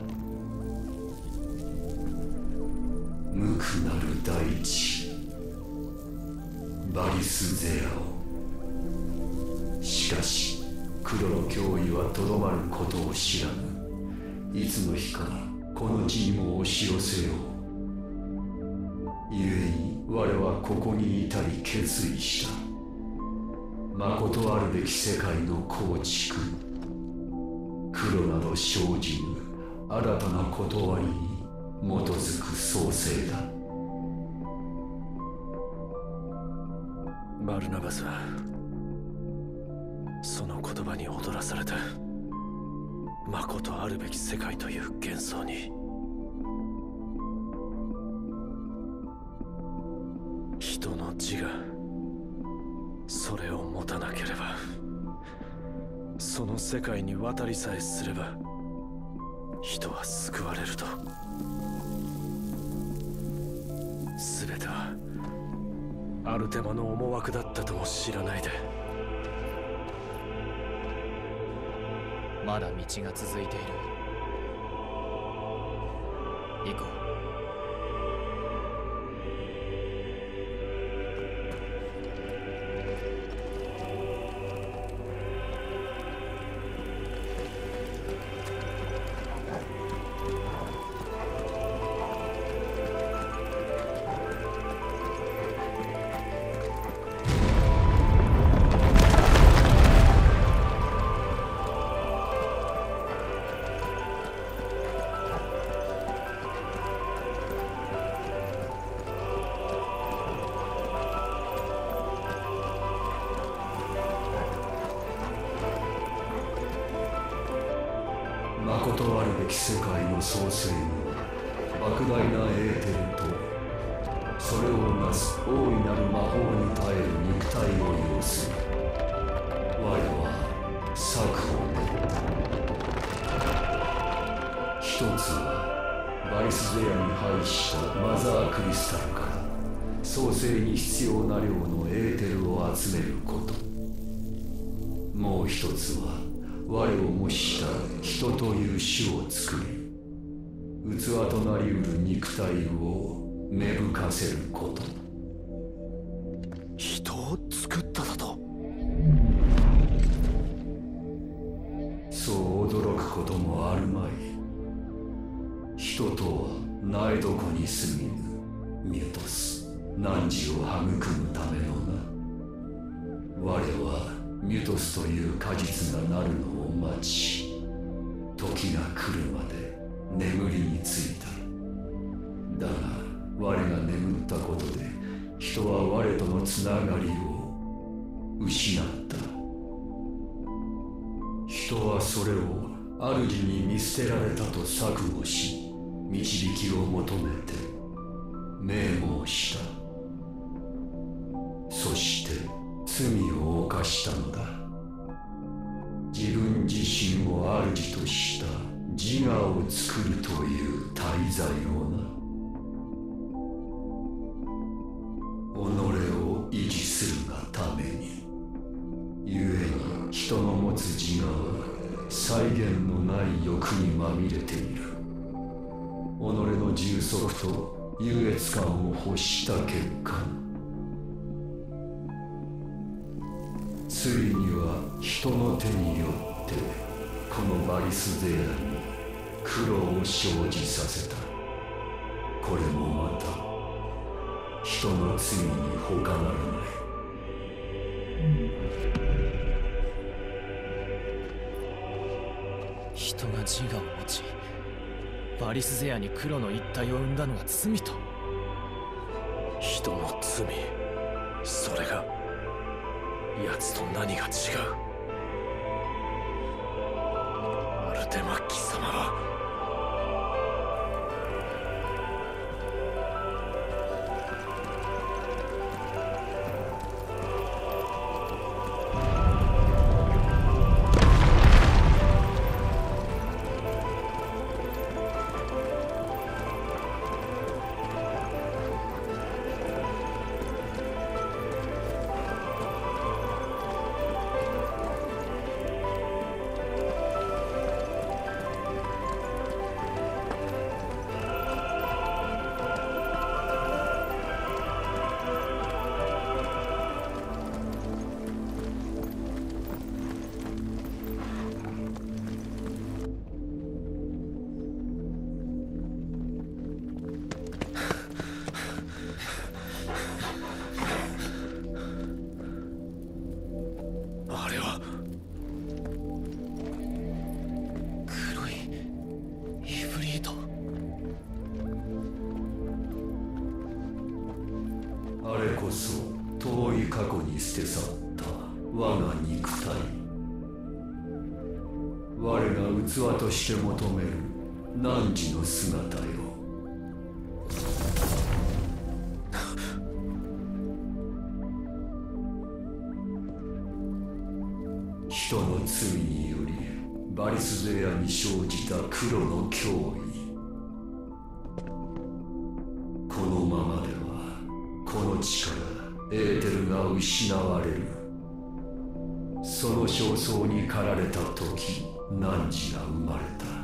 無垢なる大地バリスゼアオ。しかし黒の脅威はとどまることを知らぬ。いつの日かこの地にも押し寄せよう。故に我はここに至り決意した。誠あるべき世界の構築、黒など生じぬ新たな断りに基づく創生だ。 バルナバスはその言葉に踊らされた。誠あるべき世界という幻想に人の自我それを持たなければその世界に渡りさえすれば人は救われると。全てはアルテマの思惑だったとも知らないで。 まだ道が続いている。行こう。 誠あるべき世界の創生には莫大なエーテルとそれをなす大いなる魔法に耐える肉体を要する。我は策を練った。一つはバリスゼアに配したマザークリスタルから創生に必要な量のエーテルを集めること。もう一つは我を模した人という種を作り器となりうる肉体を芽吹かせること。 人を作っただと。 そう驚くこともあるまい。人とは苗床に住みぬミュトス汝を育むためのな。我はミュトスという果実がなるのを待ち時が来るまで眠りについた。だが我が眠ったことで人は我とのつながりを失った。人はそれを主に見捨てられたと錯誤し導きを求めて命申した。そして罪を犯したのだ。自分自身を主とした自我を作るという大罪をな。己を維持するがために故に人の持つ自我は際限のない欲にまみれている。己の充足と優越感を欲した結果、ついには人の手によってこのバリスデアに苦労を生じさせた。これもまた人の罪に他ならない。 人が自我を持ちバリスゼアに黒の一体を生んだのが罪と。 人の罪、それが奴と何が違う。アルテマ貴様はあれこそ遠い過去に捨て去った我が肉体。我が器として求める汝の姿よ。人の罪によりバリスゼアに生じた黒の脅威。このままではこの力エーテルが失われる。その焦燥に駆られた時汝が生まれた。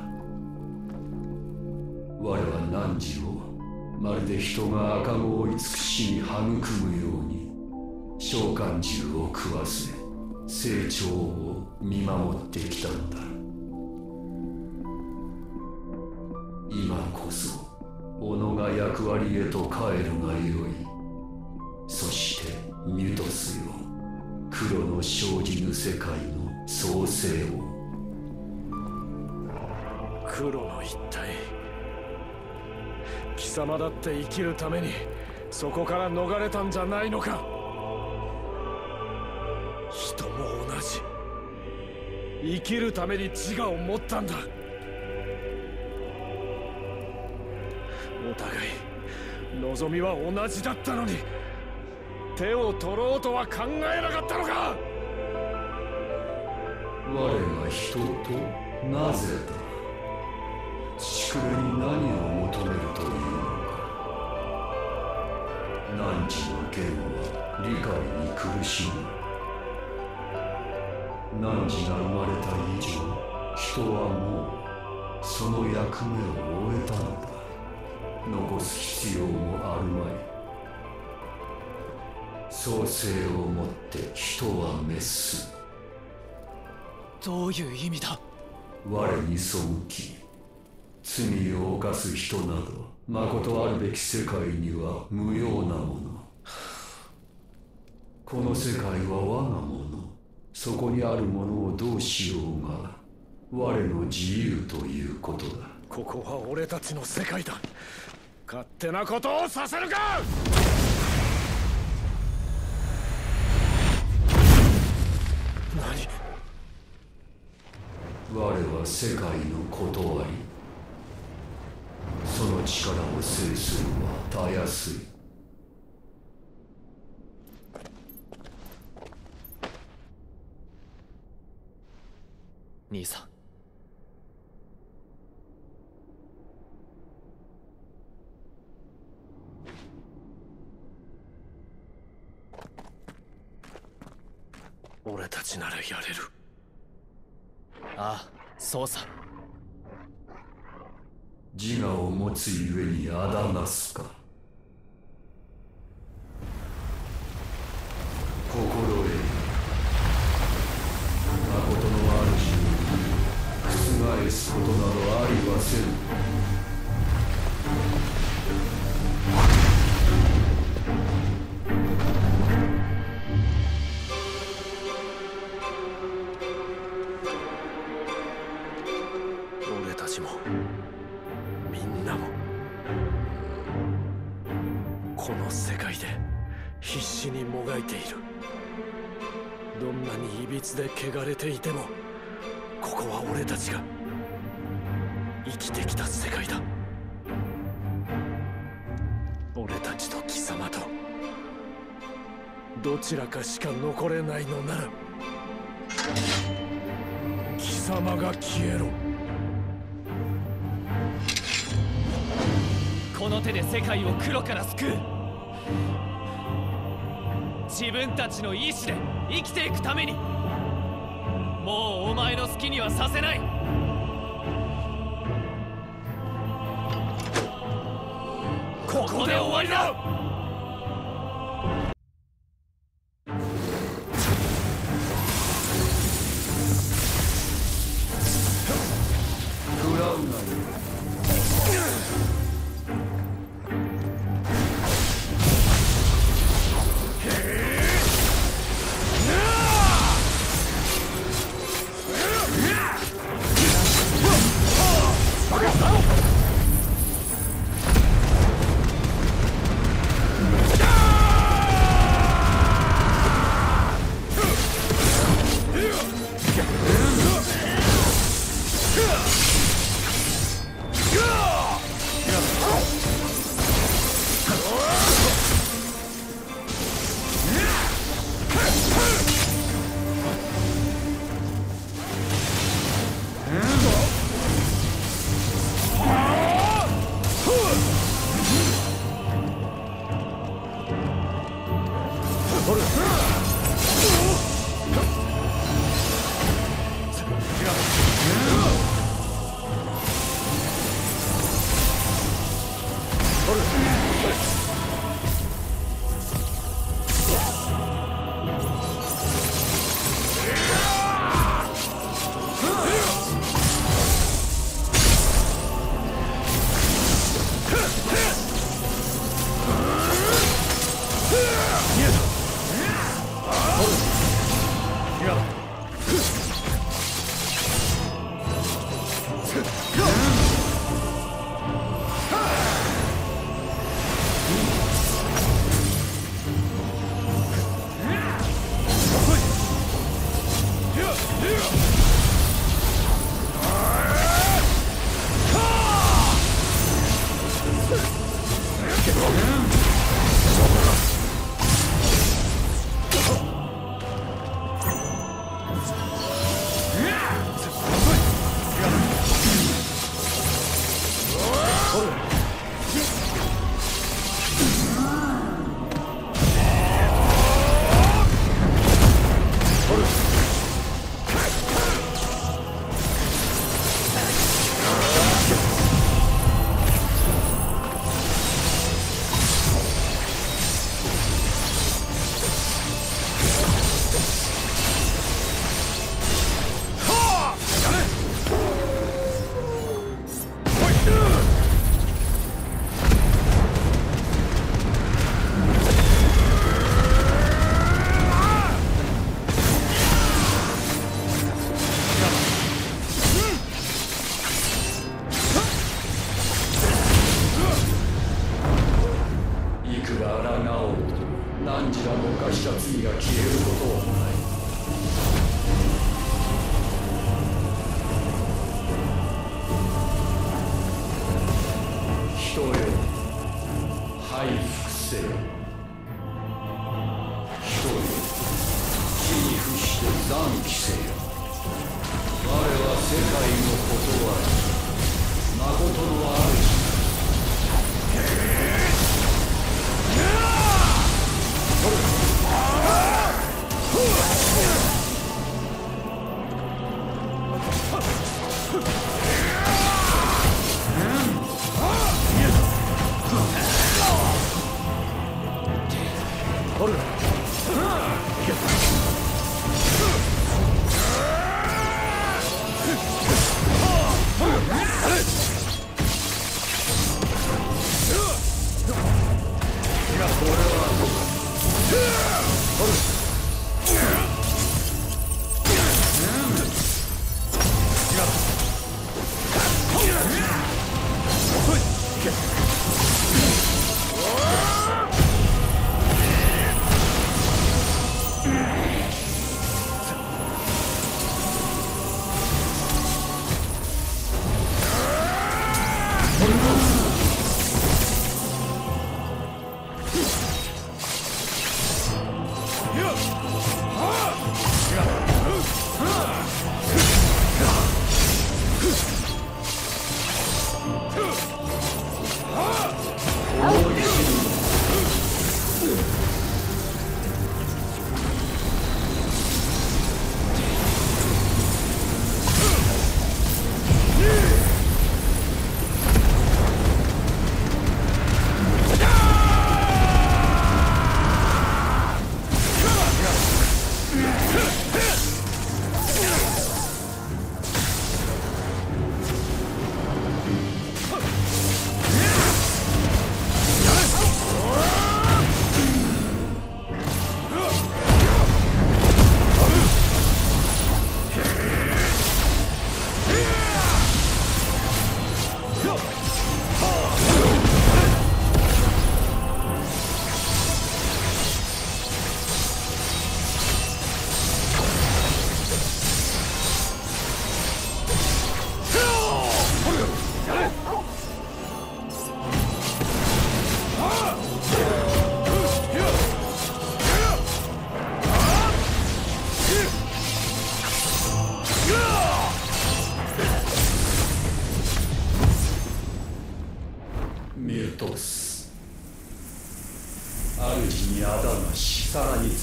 我は汝をまるで人が赤子を慈しみ育むように召喚獣を食わせ成長を見守ってきたのだ。今こそ己が役割へと帰るがよい。そしてミュトスよ、黒の生じぬ世界の創生を。 黒の一体、貴様だって生きるためにそこから逃れたんじゃないのか。人も同じ、生きるために自我を持ったんだ。お互い望みは同じだったのに手を取ろうとは考えなかったのか。 我が人となぜだ。地球に何を求めるというのか。汝の言は理解に苦しむ。汝が生まれた以上、人はもうその役目を終えたのだ。残す必要もあるまい。創生をもって人は滅す。 どういう意味だ。 我に背き罪を犯す人など誠あるべき世界には無用なもの。この世界は我がもの。そこにあるものをどうしようが我の自由ということだ。 ここは俺たちの世界だ。勝手なことをさせるか。何。 我は世界の断り。その力を制するはたやすい。 兄さん、 俺たちならやれる。 ああ、 そうさ。 自我を持つゆえにあだなすか。心得よ。誠の主に覆すことなどありはせぬ。 俺たちもみんなもこの世界で必死にもがいている。どんなにいびつで汚れていても、ここは俺たちが生きてきた世界だ。俺たちと貴様とどちらかしか残れないのなら、貴様が消えろ。 この手で世界を黒から救う。自分たちの意志で生きていくために。もうお前の好きにはさせない。ここで終わりだ。 食らうなよ。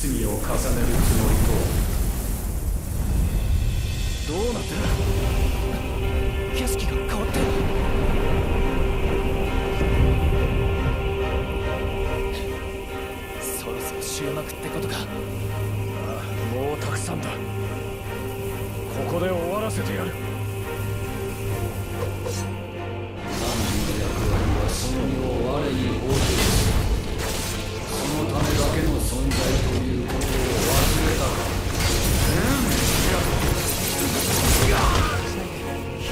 罪を重ねるつもりと。 どうなってる？景色が変わってる。そろそろ終幕ってことか。 ああ、もうたくさんだ。ここで終わらせてやる。 その身を我に放て、そのためだけの存在ということを忘れたか。膝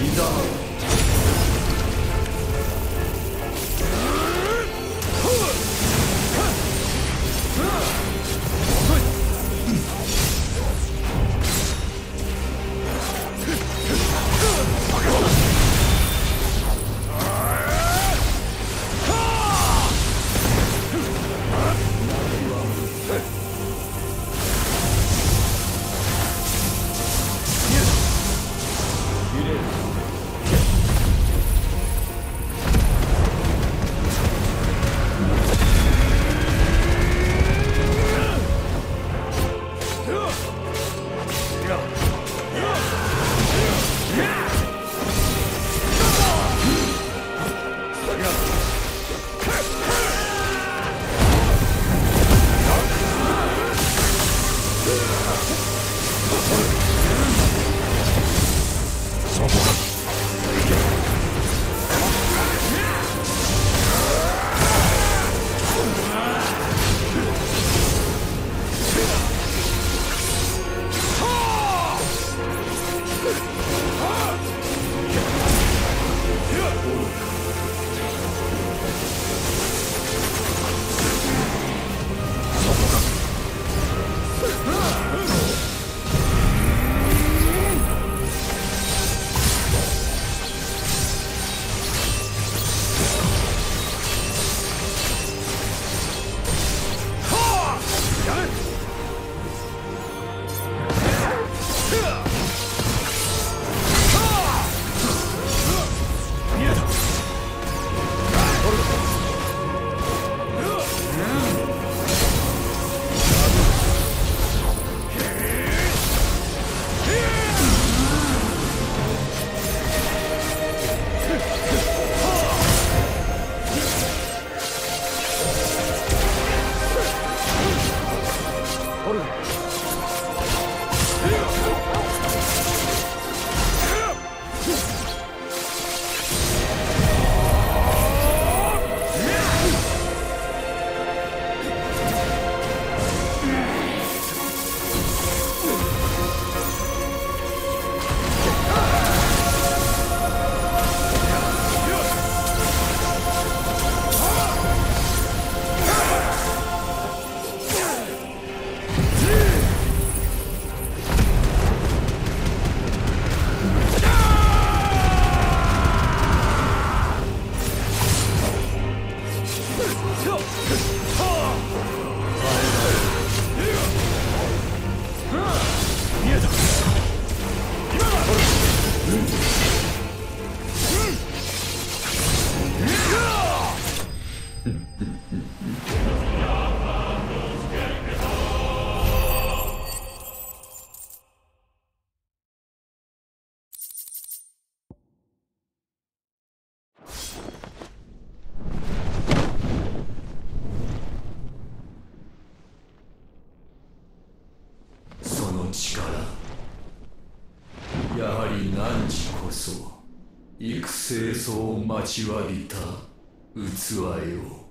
やはり汝こそ幾清掃を待ちわびた器よ。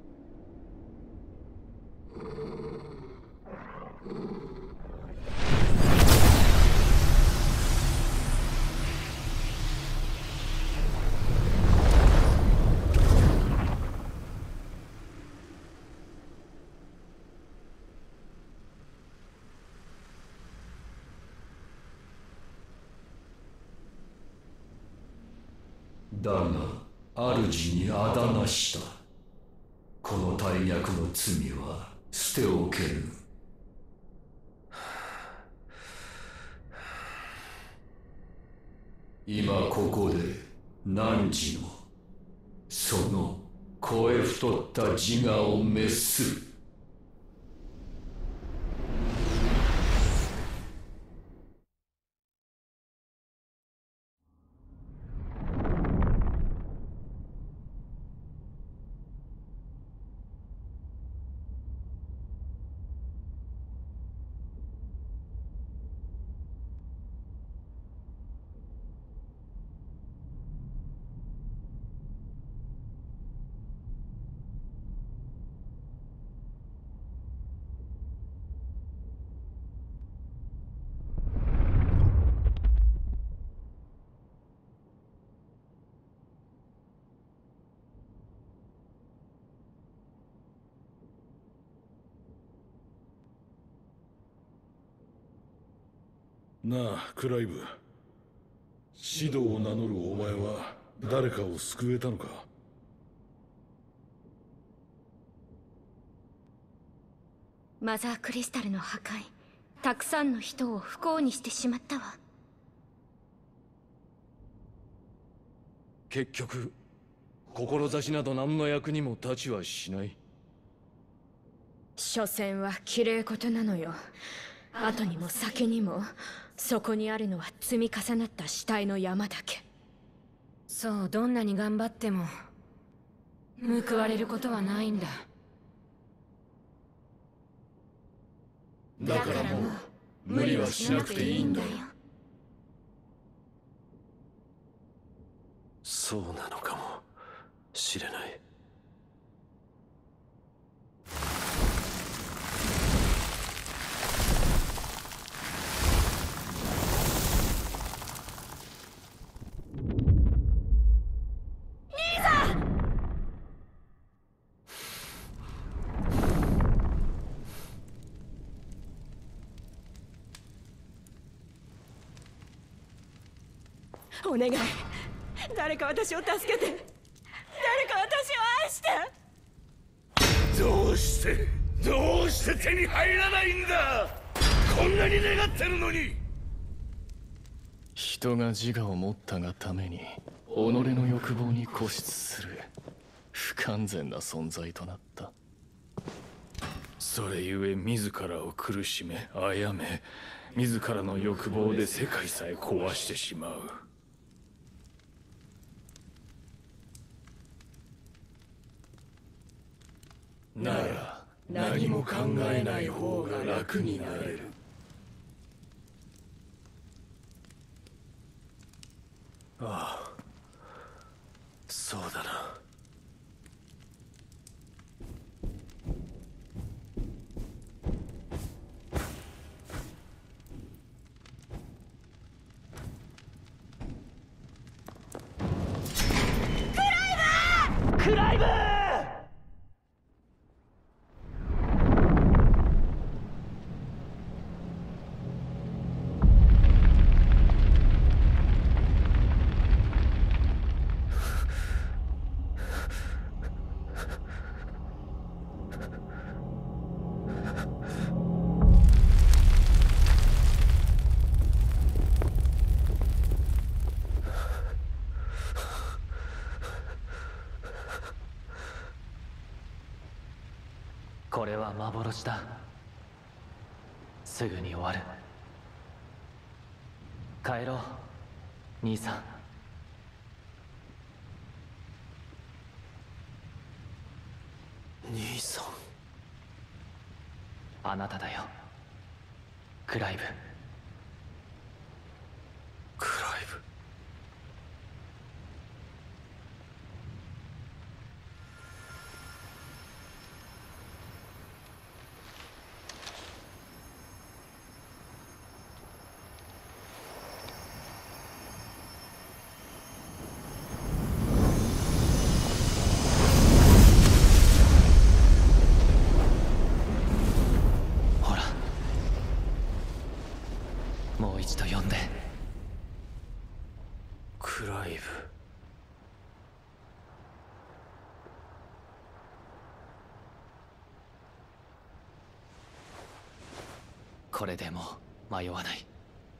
だが主にあだなした。この大逆の罪は捨ておけぬ。今ここで汝のその肥え太った自我を滅する。 なあクライブ、シドを名乗るお前は誰かを救えたのか？ マザークリスタルの破壊、たくさんの人を不幸にしてしまったわ。 結局志など何の役にも立ちはしない。 所詮は綺麗事なのよ。後にも先にもそこにあるのは積み重なった死体の山だけ。そう、どんなに頑張っても報われることはないんだ。 だからもう無理はしなくていいんだよ。そうなのかもしれない。 お願い、誰か私を助けて、誰か私を愛して。 どうして手に入らないんだ。こんなに願ってるのに。 人が自我を持ったがために己の欲望に固執する不完全な存在となった。 それゆえ自らを苦しめ殺め、自らの欲望で世界さえ壊してしまう。なら何も考えない方が楽になれる。 ああ、そうだな。 クライブ！これは幻だ。すぐに終わる。帰ろう、兄さん。 兄さん。 あなただよ、クライブ。 クライブ。 もう一度呼んで。 クライブ。 これでもう迷わない。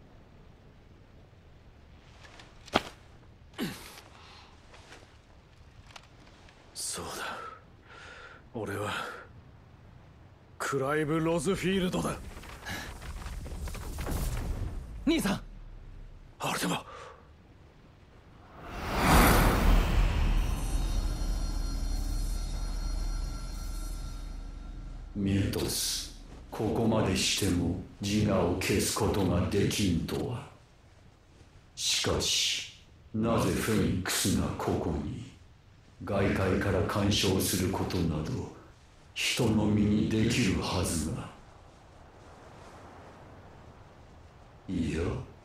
そうだ、俺はクライブ・ロズフィールドだ。 兄さん。 アルテマ。 ミュートス、ここまでしても自我を消すことができんとは。しかしなぜフェニックスがここに。外界から干渉することなど人の身にできるはずが。いや、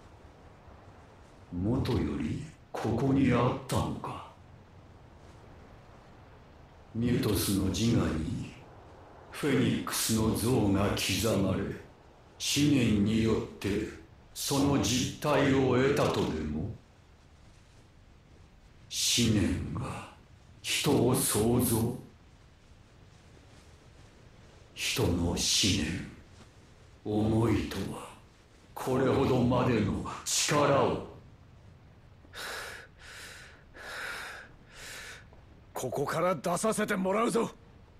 もとよりここにあったのか。ミュートスの自我にフェニックスの像が刻まれ、思念によってその実態を得たとでも？思念が人を創造、人の思念、思いとはこれほどまでの力を。 ここから出させてもらうぞ。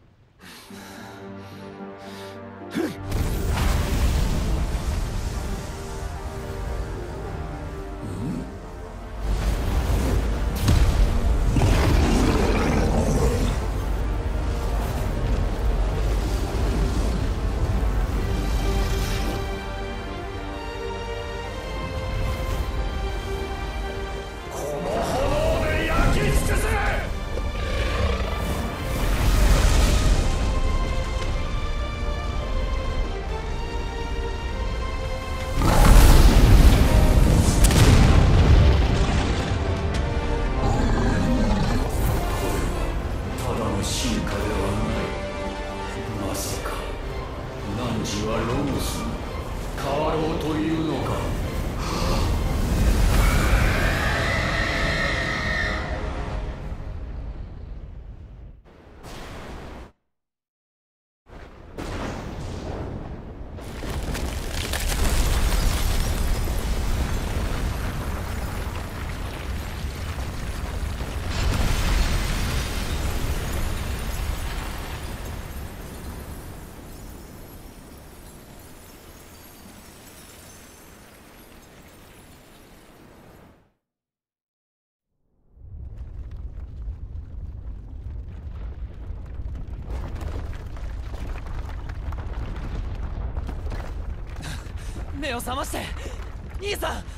目を覚まして、兄さん。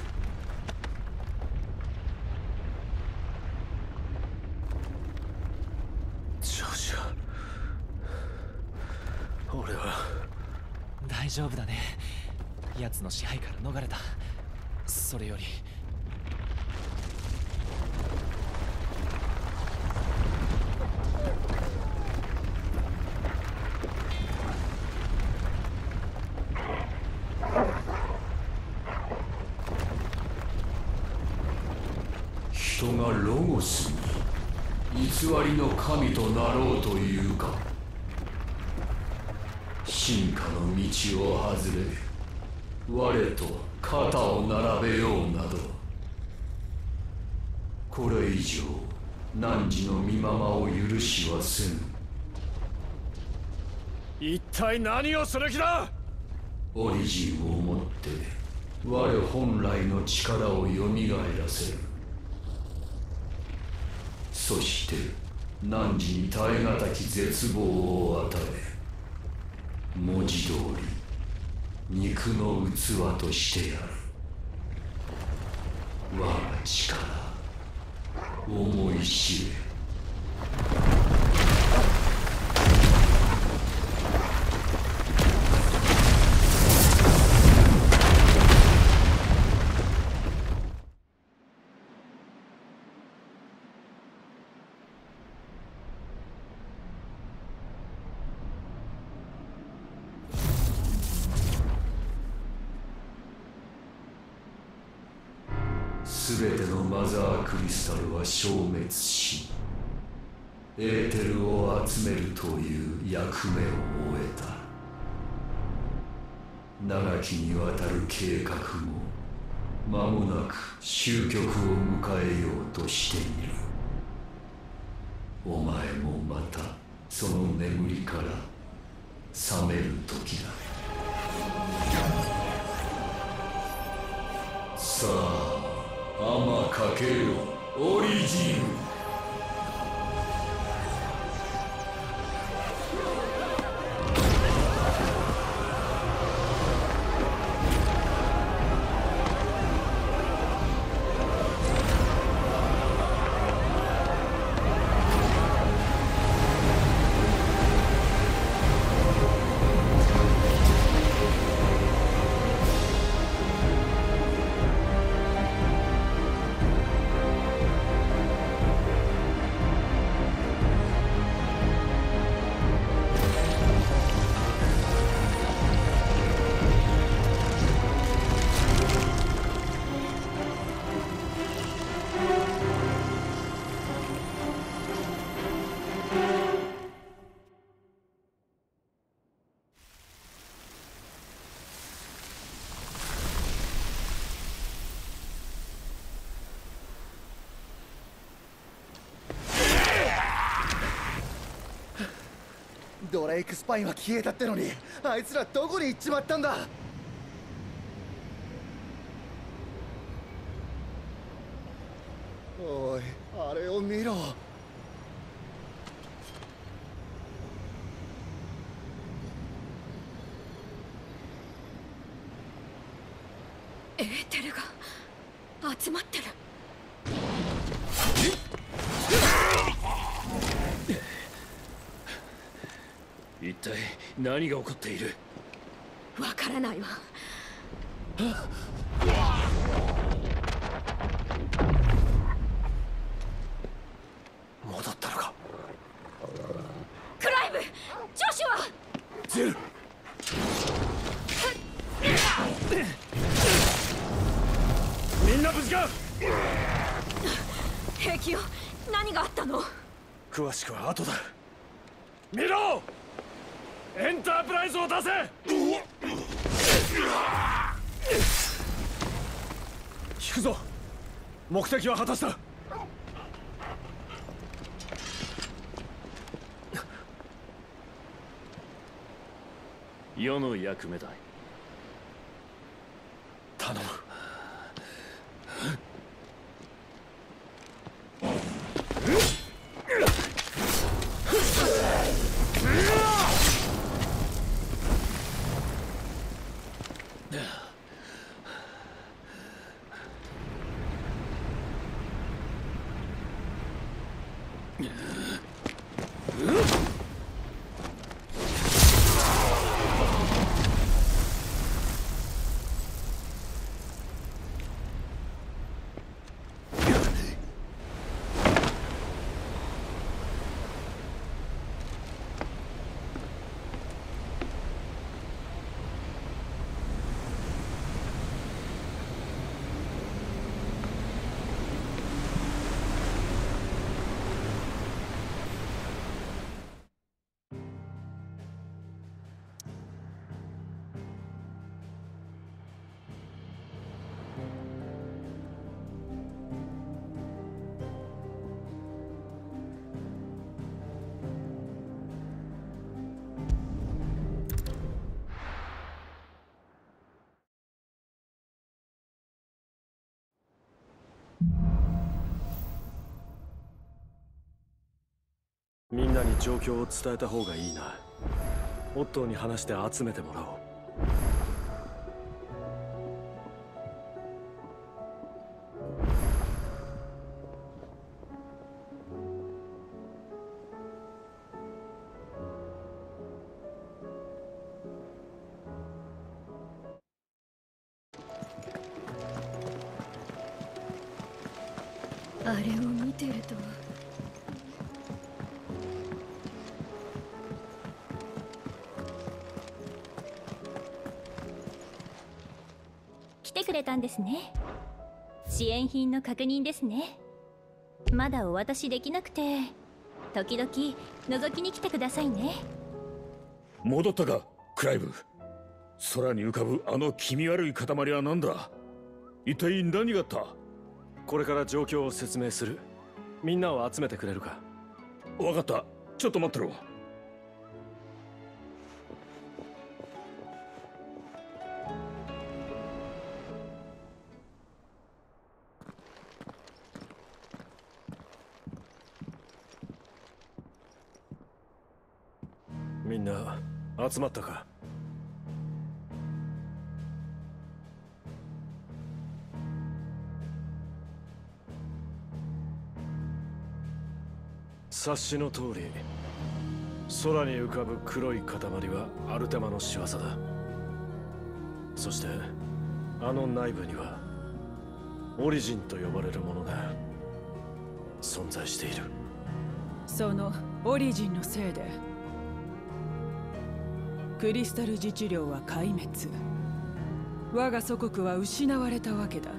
ジョシュ、俺は大丈夫だね。奴の支配から逃れた。それより人がロゴスに偽りの神となろうというか。進化の道を外れ我と肩を並べようなど、これ以上汝の身ままを許しはせぬ。 一体何をする気だ。 オリジンをもって我本来の力をよみがえらせる。そして汝に耐え難き絶望を与え、文字通り肉の器としてやる。我が力、思い知れ。すべてのマザークリスタルは消滅し、エーテルを集めるという役目を終えた。長きにわたる計画も間もなく終局を迎えようとしている。お前もまたその眠りから覚める時だ。さあ、天かけよ、オリジン。 ドレイクスパインは消えたってのに、あいつらどこに行っちまったんだ。おい、あれを見ろ。 エーテルが集まってる。 一体何が起こっている？ わからないわ。 戻ったのか？ クライブ、ジョシュア。 ゼル。みんな無事か？ 平気よ。何があったの？ 詳しくは後だ。見ろ！エンタープライズを出せ！引くぞ。目的は果たした。世の役目だ。頼む。みんなに状況を伝えた方がいいな。オットーに話して集めてもらおう。 あれを見てると来てくれたんですね。支援品の確認ですね。まだお渡しできなくて、時々覗きに来てくださいね。 戻ったか、クライブ。空に浮かぶあの気味悪い塊は何だ？一体何があった？ これから状況を説明する。みんなを集めてくれるか？ 分かった。ちょっと待ってろ。 みんな集まったか？察しの通り、空に浮かぶ黒い塊はアルテマの仕業だ。そしてあの内部にはオリジンと呼ばれるものが存在している。 そのオリジンのせいでクリスタル自治領は壊滅、我が祖国は失われたわけだ。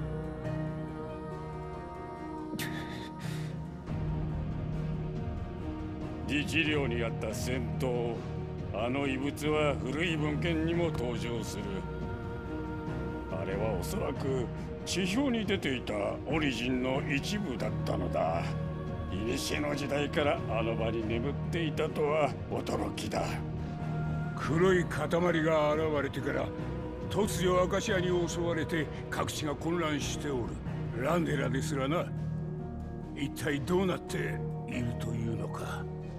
自治領にあった戦闘、あの遺物は古い文献にも登場する。あれはおそらく地表に出ていたオリジンの一部だったのだ。 古の時代からあの場に眠っていたとは驚きだ。 黒い塊が現れてから突如アカシアに襲われて各地が混乱しておる。ランデラですらな。一体どうなっているというのか。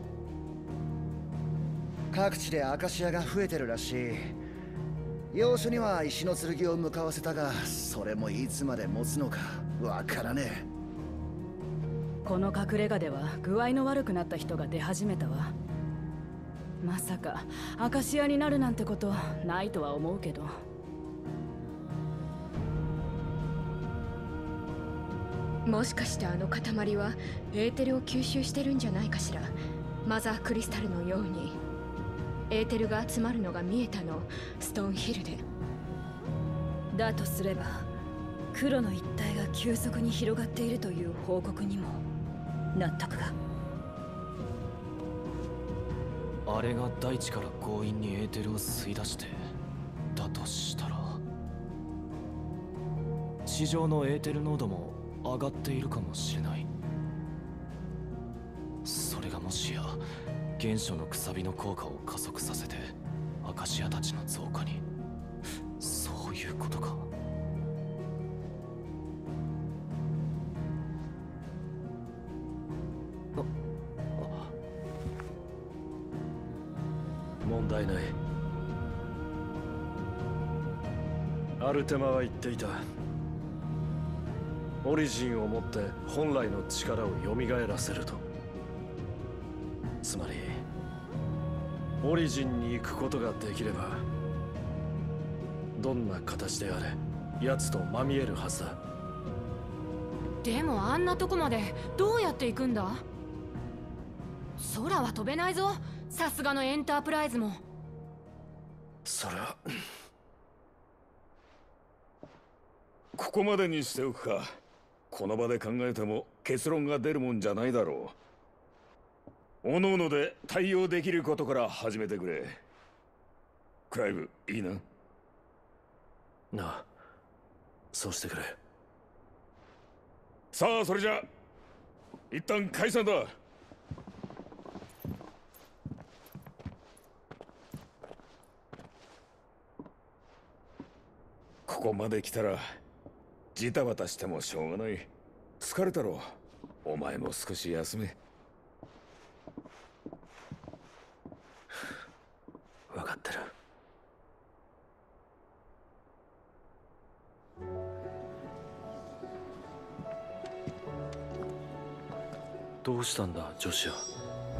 各地でアカシアが増えてるらしい。要所には石の剣を向かわせたが、それもいつまで持つのかわからねえ。 この隠れ家では具合の悪くなった人が出始めたわ。まさかアカシアになるなんてことないとは思うけど。 もしかしてあの塊はエーテルを吸収してるんじゃないかしら。マザークリスタルのようにエーテルが集まるのが見えたの、ストーンヒルで。 だとすれば黒の一帯が急速に広がっているという報告にも納得が。 あれが大地から強引にエーテルを吸い出してだとしたら、地上のエーテル濃度も上がっているかもしれない。それがもしや原初のくさびの効果を加速させてアカシアたちの増加に。そういうことか。 問題ない。アルテマは言っていた。オリジンをもって本来の力を蘇らせると。つまりオリジンに行くことができれば、どんな形であれ奴とまみえるはずだ。 でもあんなとこまでどうやって行くんだ。空は飛べないぞ、さすがのエンタープライズも。 それはここまでにしておくか。この場で考えても結論が出るもんじゃないだろう。おのおので対応できることから始めてくれ。クライブ、いいな。 なあ、そうしてくれ。 さあ、それじゃ一旦解散だ。ここまで来たらジタバタしてもしょうがない。疲れたろ。お前も少し休め。 分かってる。どうしたんだ、ジョシュア。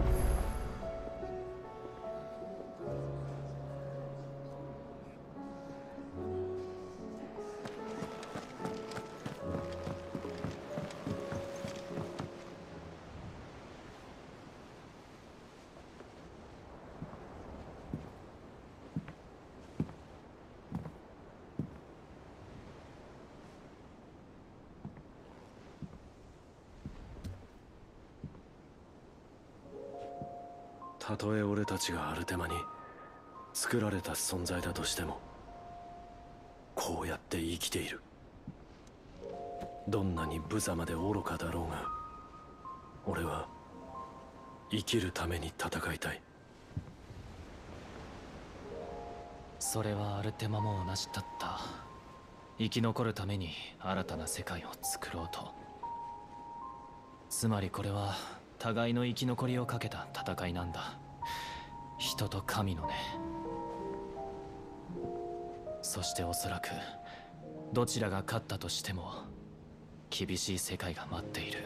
たとえ俺たちがアルテマに作られた存在だとしても、こうやって生きている。どんなに無様で愚かだろうが、俺は生きるために戦いたい。 それはアルテマも同じだった。生き残るために新たな世界を作ろうと。つまりこれは互いの生き残りをかけた戦いなんだ。人と神のね。そしておそらくどちらが勝ったとしても厳しい世界が待っている。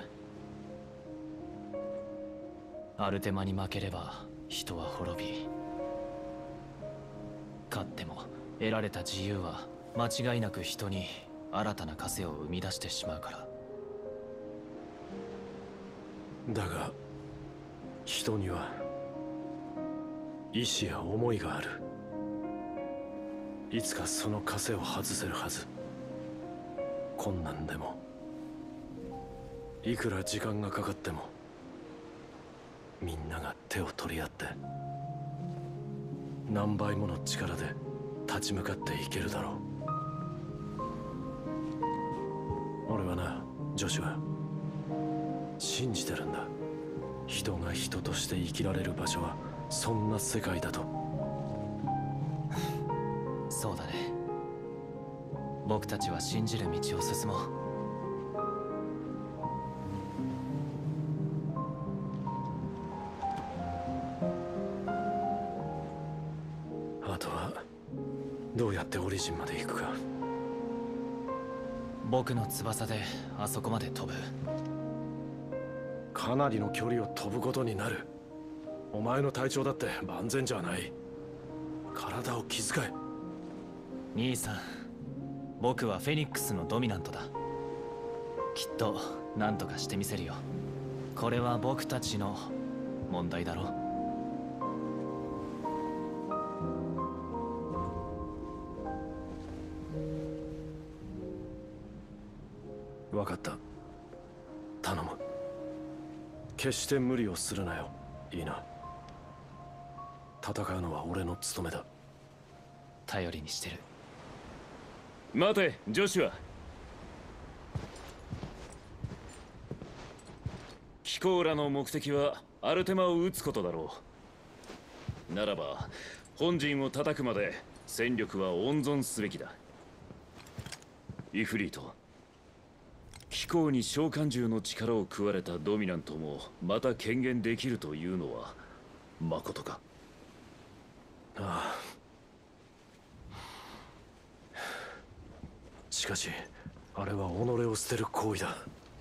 アルテマに負ければ人は滅び、勝っても得られた自由は間違いなく人に新たな枷を生み出してしまうから。 だが人には意志や思いがある。いつかその枷を外せるはず。困難でもいくら時間がかかっても、みんなが手を取り合って何倍もの力で立ち向かっていけるだろう。俺はな、ジョシュア、 信じてるんだ。人が人として生きられる場所はそんな世界だと。 そうだね。僕たちは信じる道を進もう。 あとはどうやってオリジンまで行くか。 僕の翼であそこまで飛ぶ。 かなりの距離を飛ぶことになる。お前の体調だって万全じゃない。体を気遣え。 兄さん、僕はフェニックスのドミナントだ。きっと何とかしてみせるよ。これは僕たちの問題だろ。 分かった。頼む。決して無理をするなよ。いいな。戦うのは俺の務めだ。 頼りにしてる。 待て、ジョシュア。キコーラの目的はアルテマを撃つことだろう。ならば本陣を叩くまで戦力は温存すべきだ。イフリート、気候に召喚獣の力を食われたドミナントもまた権限できるというのはまことか。 ああ。しかしあれは己を捨てる行為だ。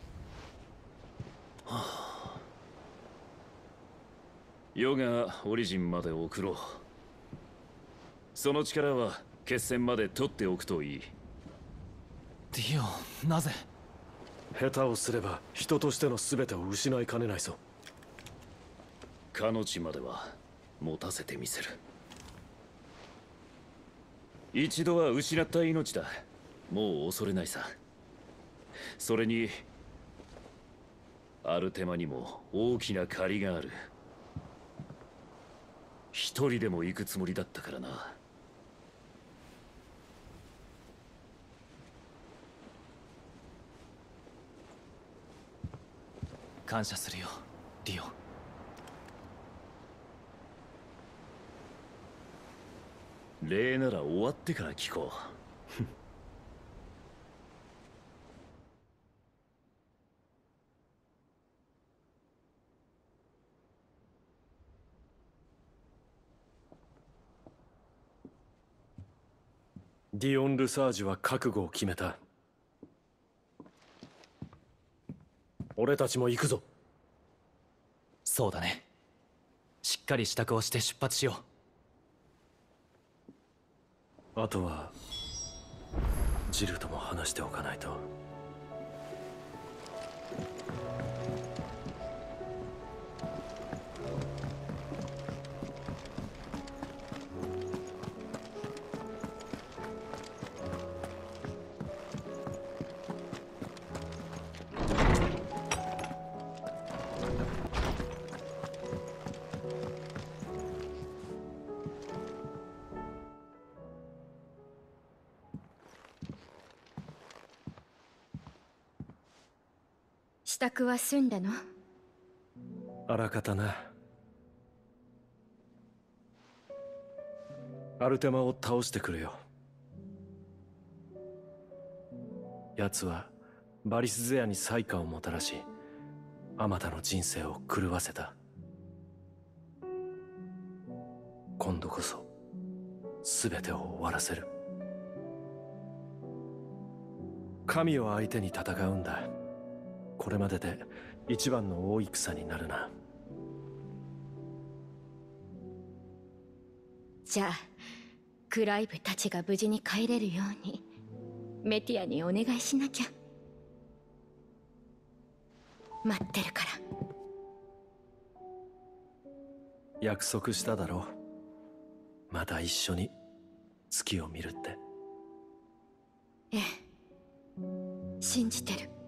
余がオリジンまで送ろう。その力は決戦まで取っておくといい。 ディオ、なぜ？ 下手をすれば人としての全てを失いかねないぞ。 かの地までは持たせてみせる。一度は失った命だ。もう恐れないさ。それにアルテマにも大きな借りがある。一人でも行くつもりだったからな。 感謝するよ、リオ。 礼なら終わってから聞こう。 ディオン・ルサージュは覚悟を決めた。俺たちも行くぞ。 そうだね。しっかり支度をして出発しよう。あとはジルとも話しておかないと。 支度は済んだの？ あらかたな。アルテマを倒してくれよ。奴はバリスゼアに災禍をもたらし、あまたの人生を狂わせた。今度こそ全てを終わらせる。神を相手に戦うんだ。これまでで一番の大戦になるな。 じゃあクライブたちが無事に帰れるようにメティアにお願いしなきゃ。待ってるから。 約束しただろう。また一緒に月を見るって。 ええ、信じてる。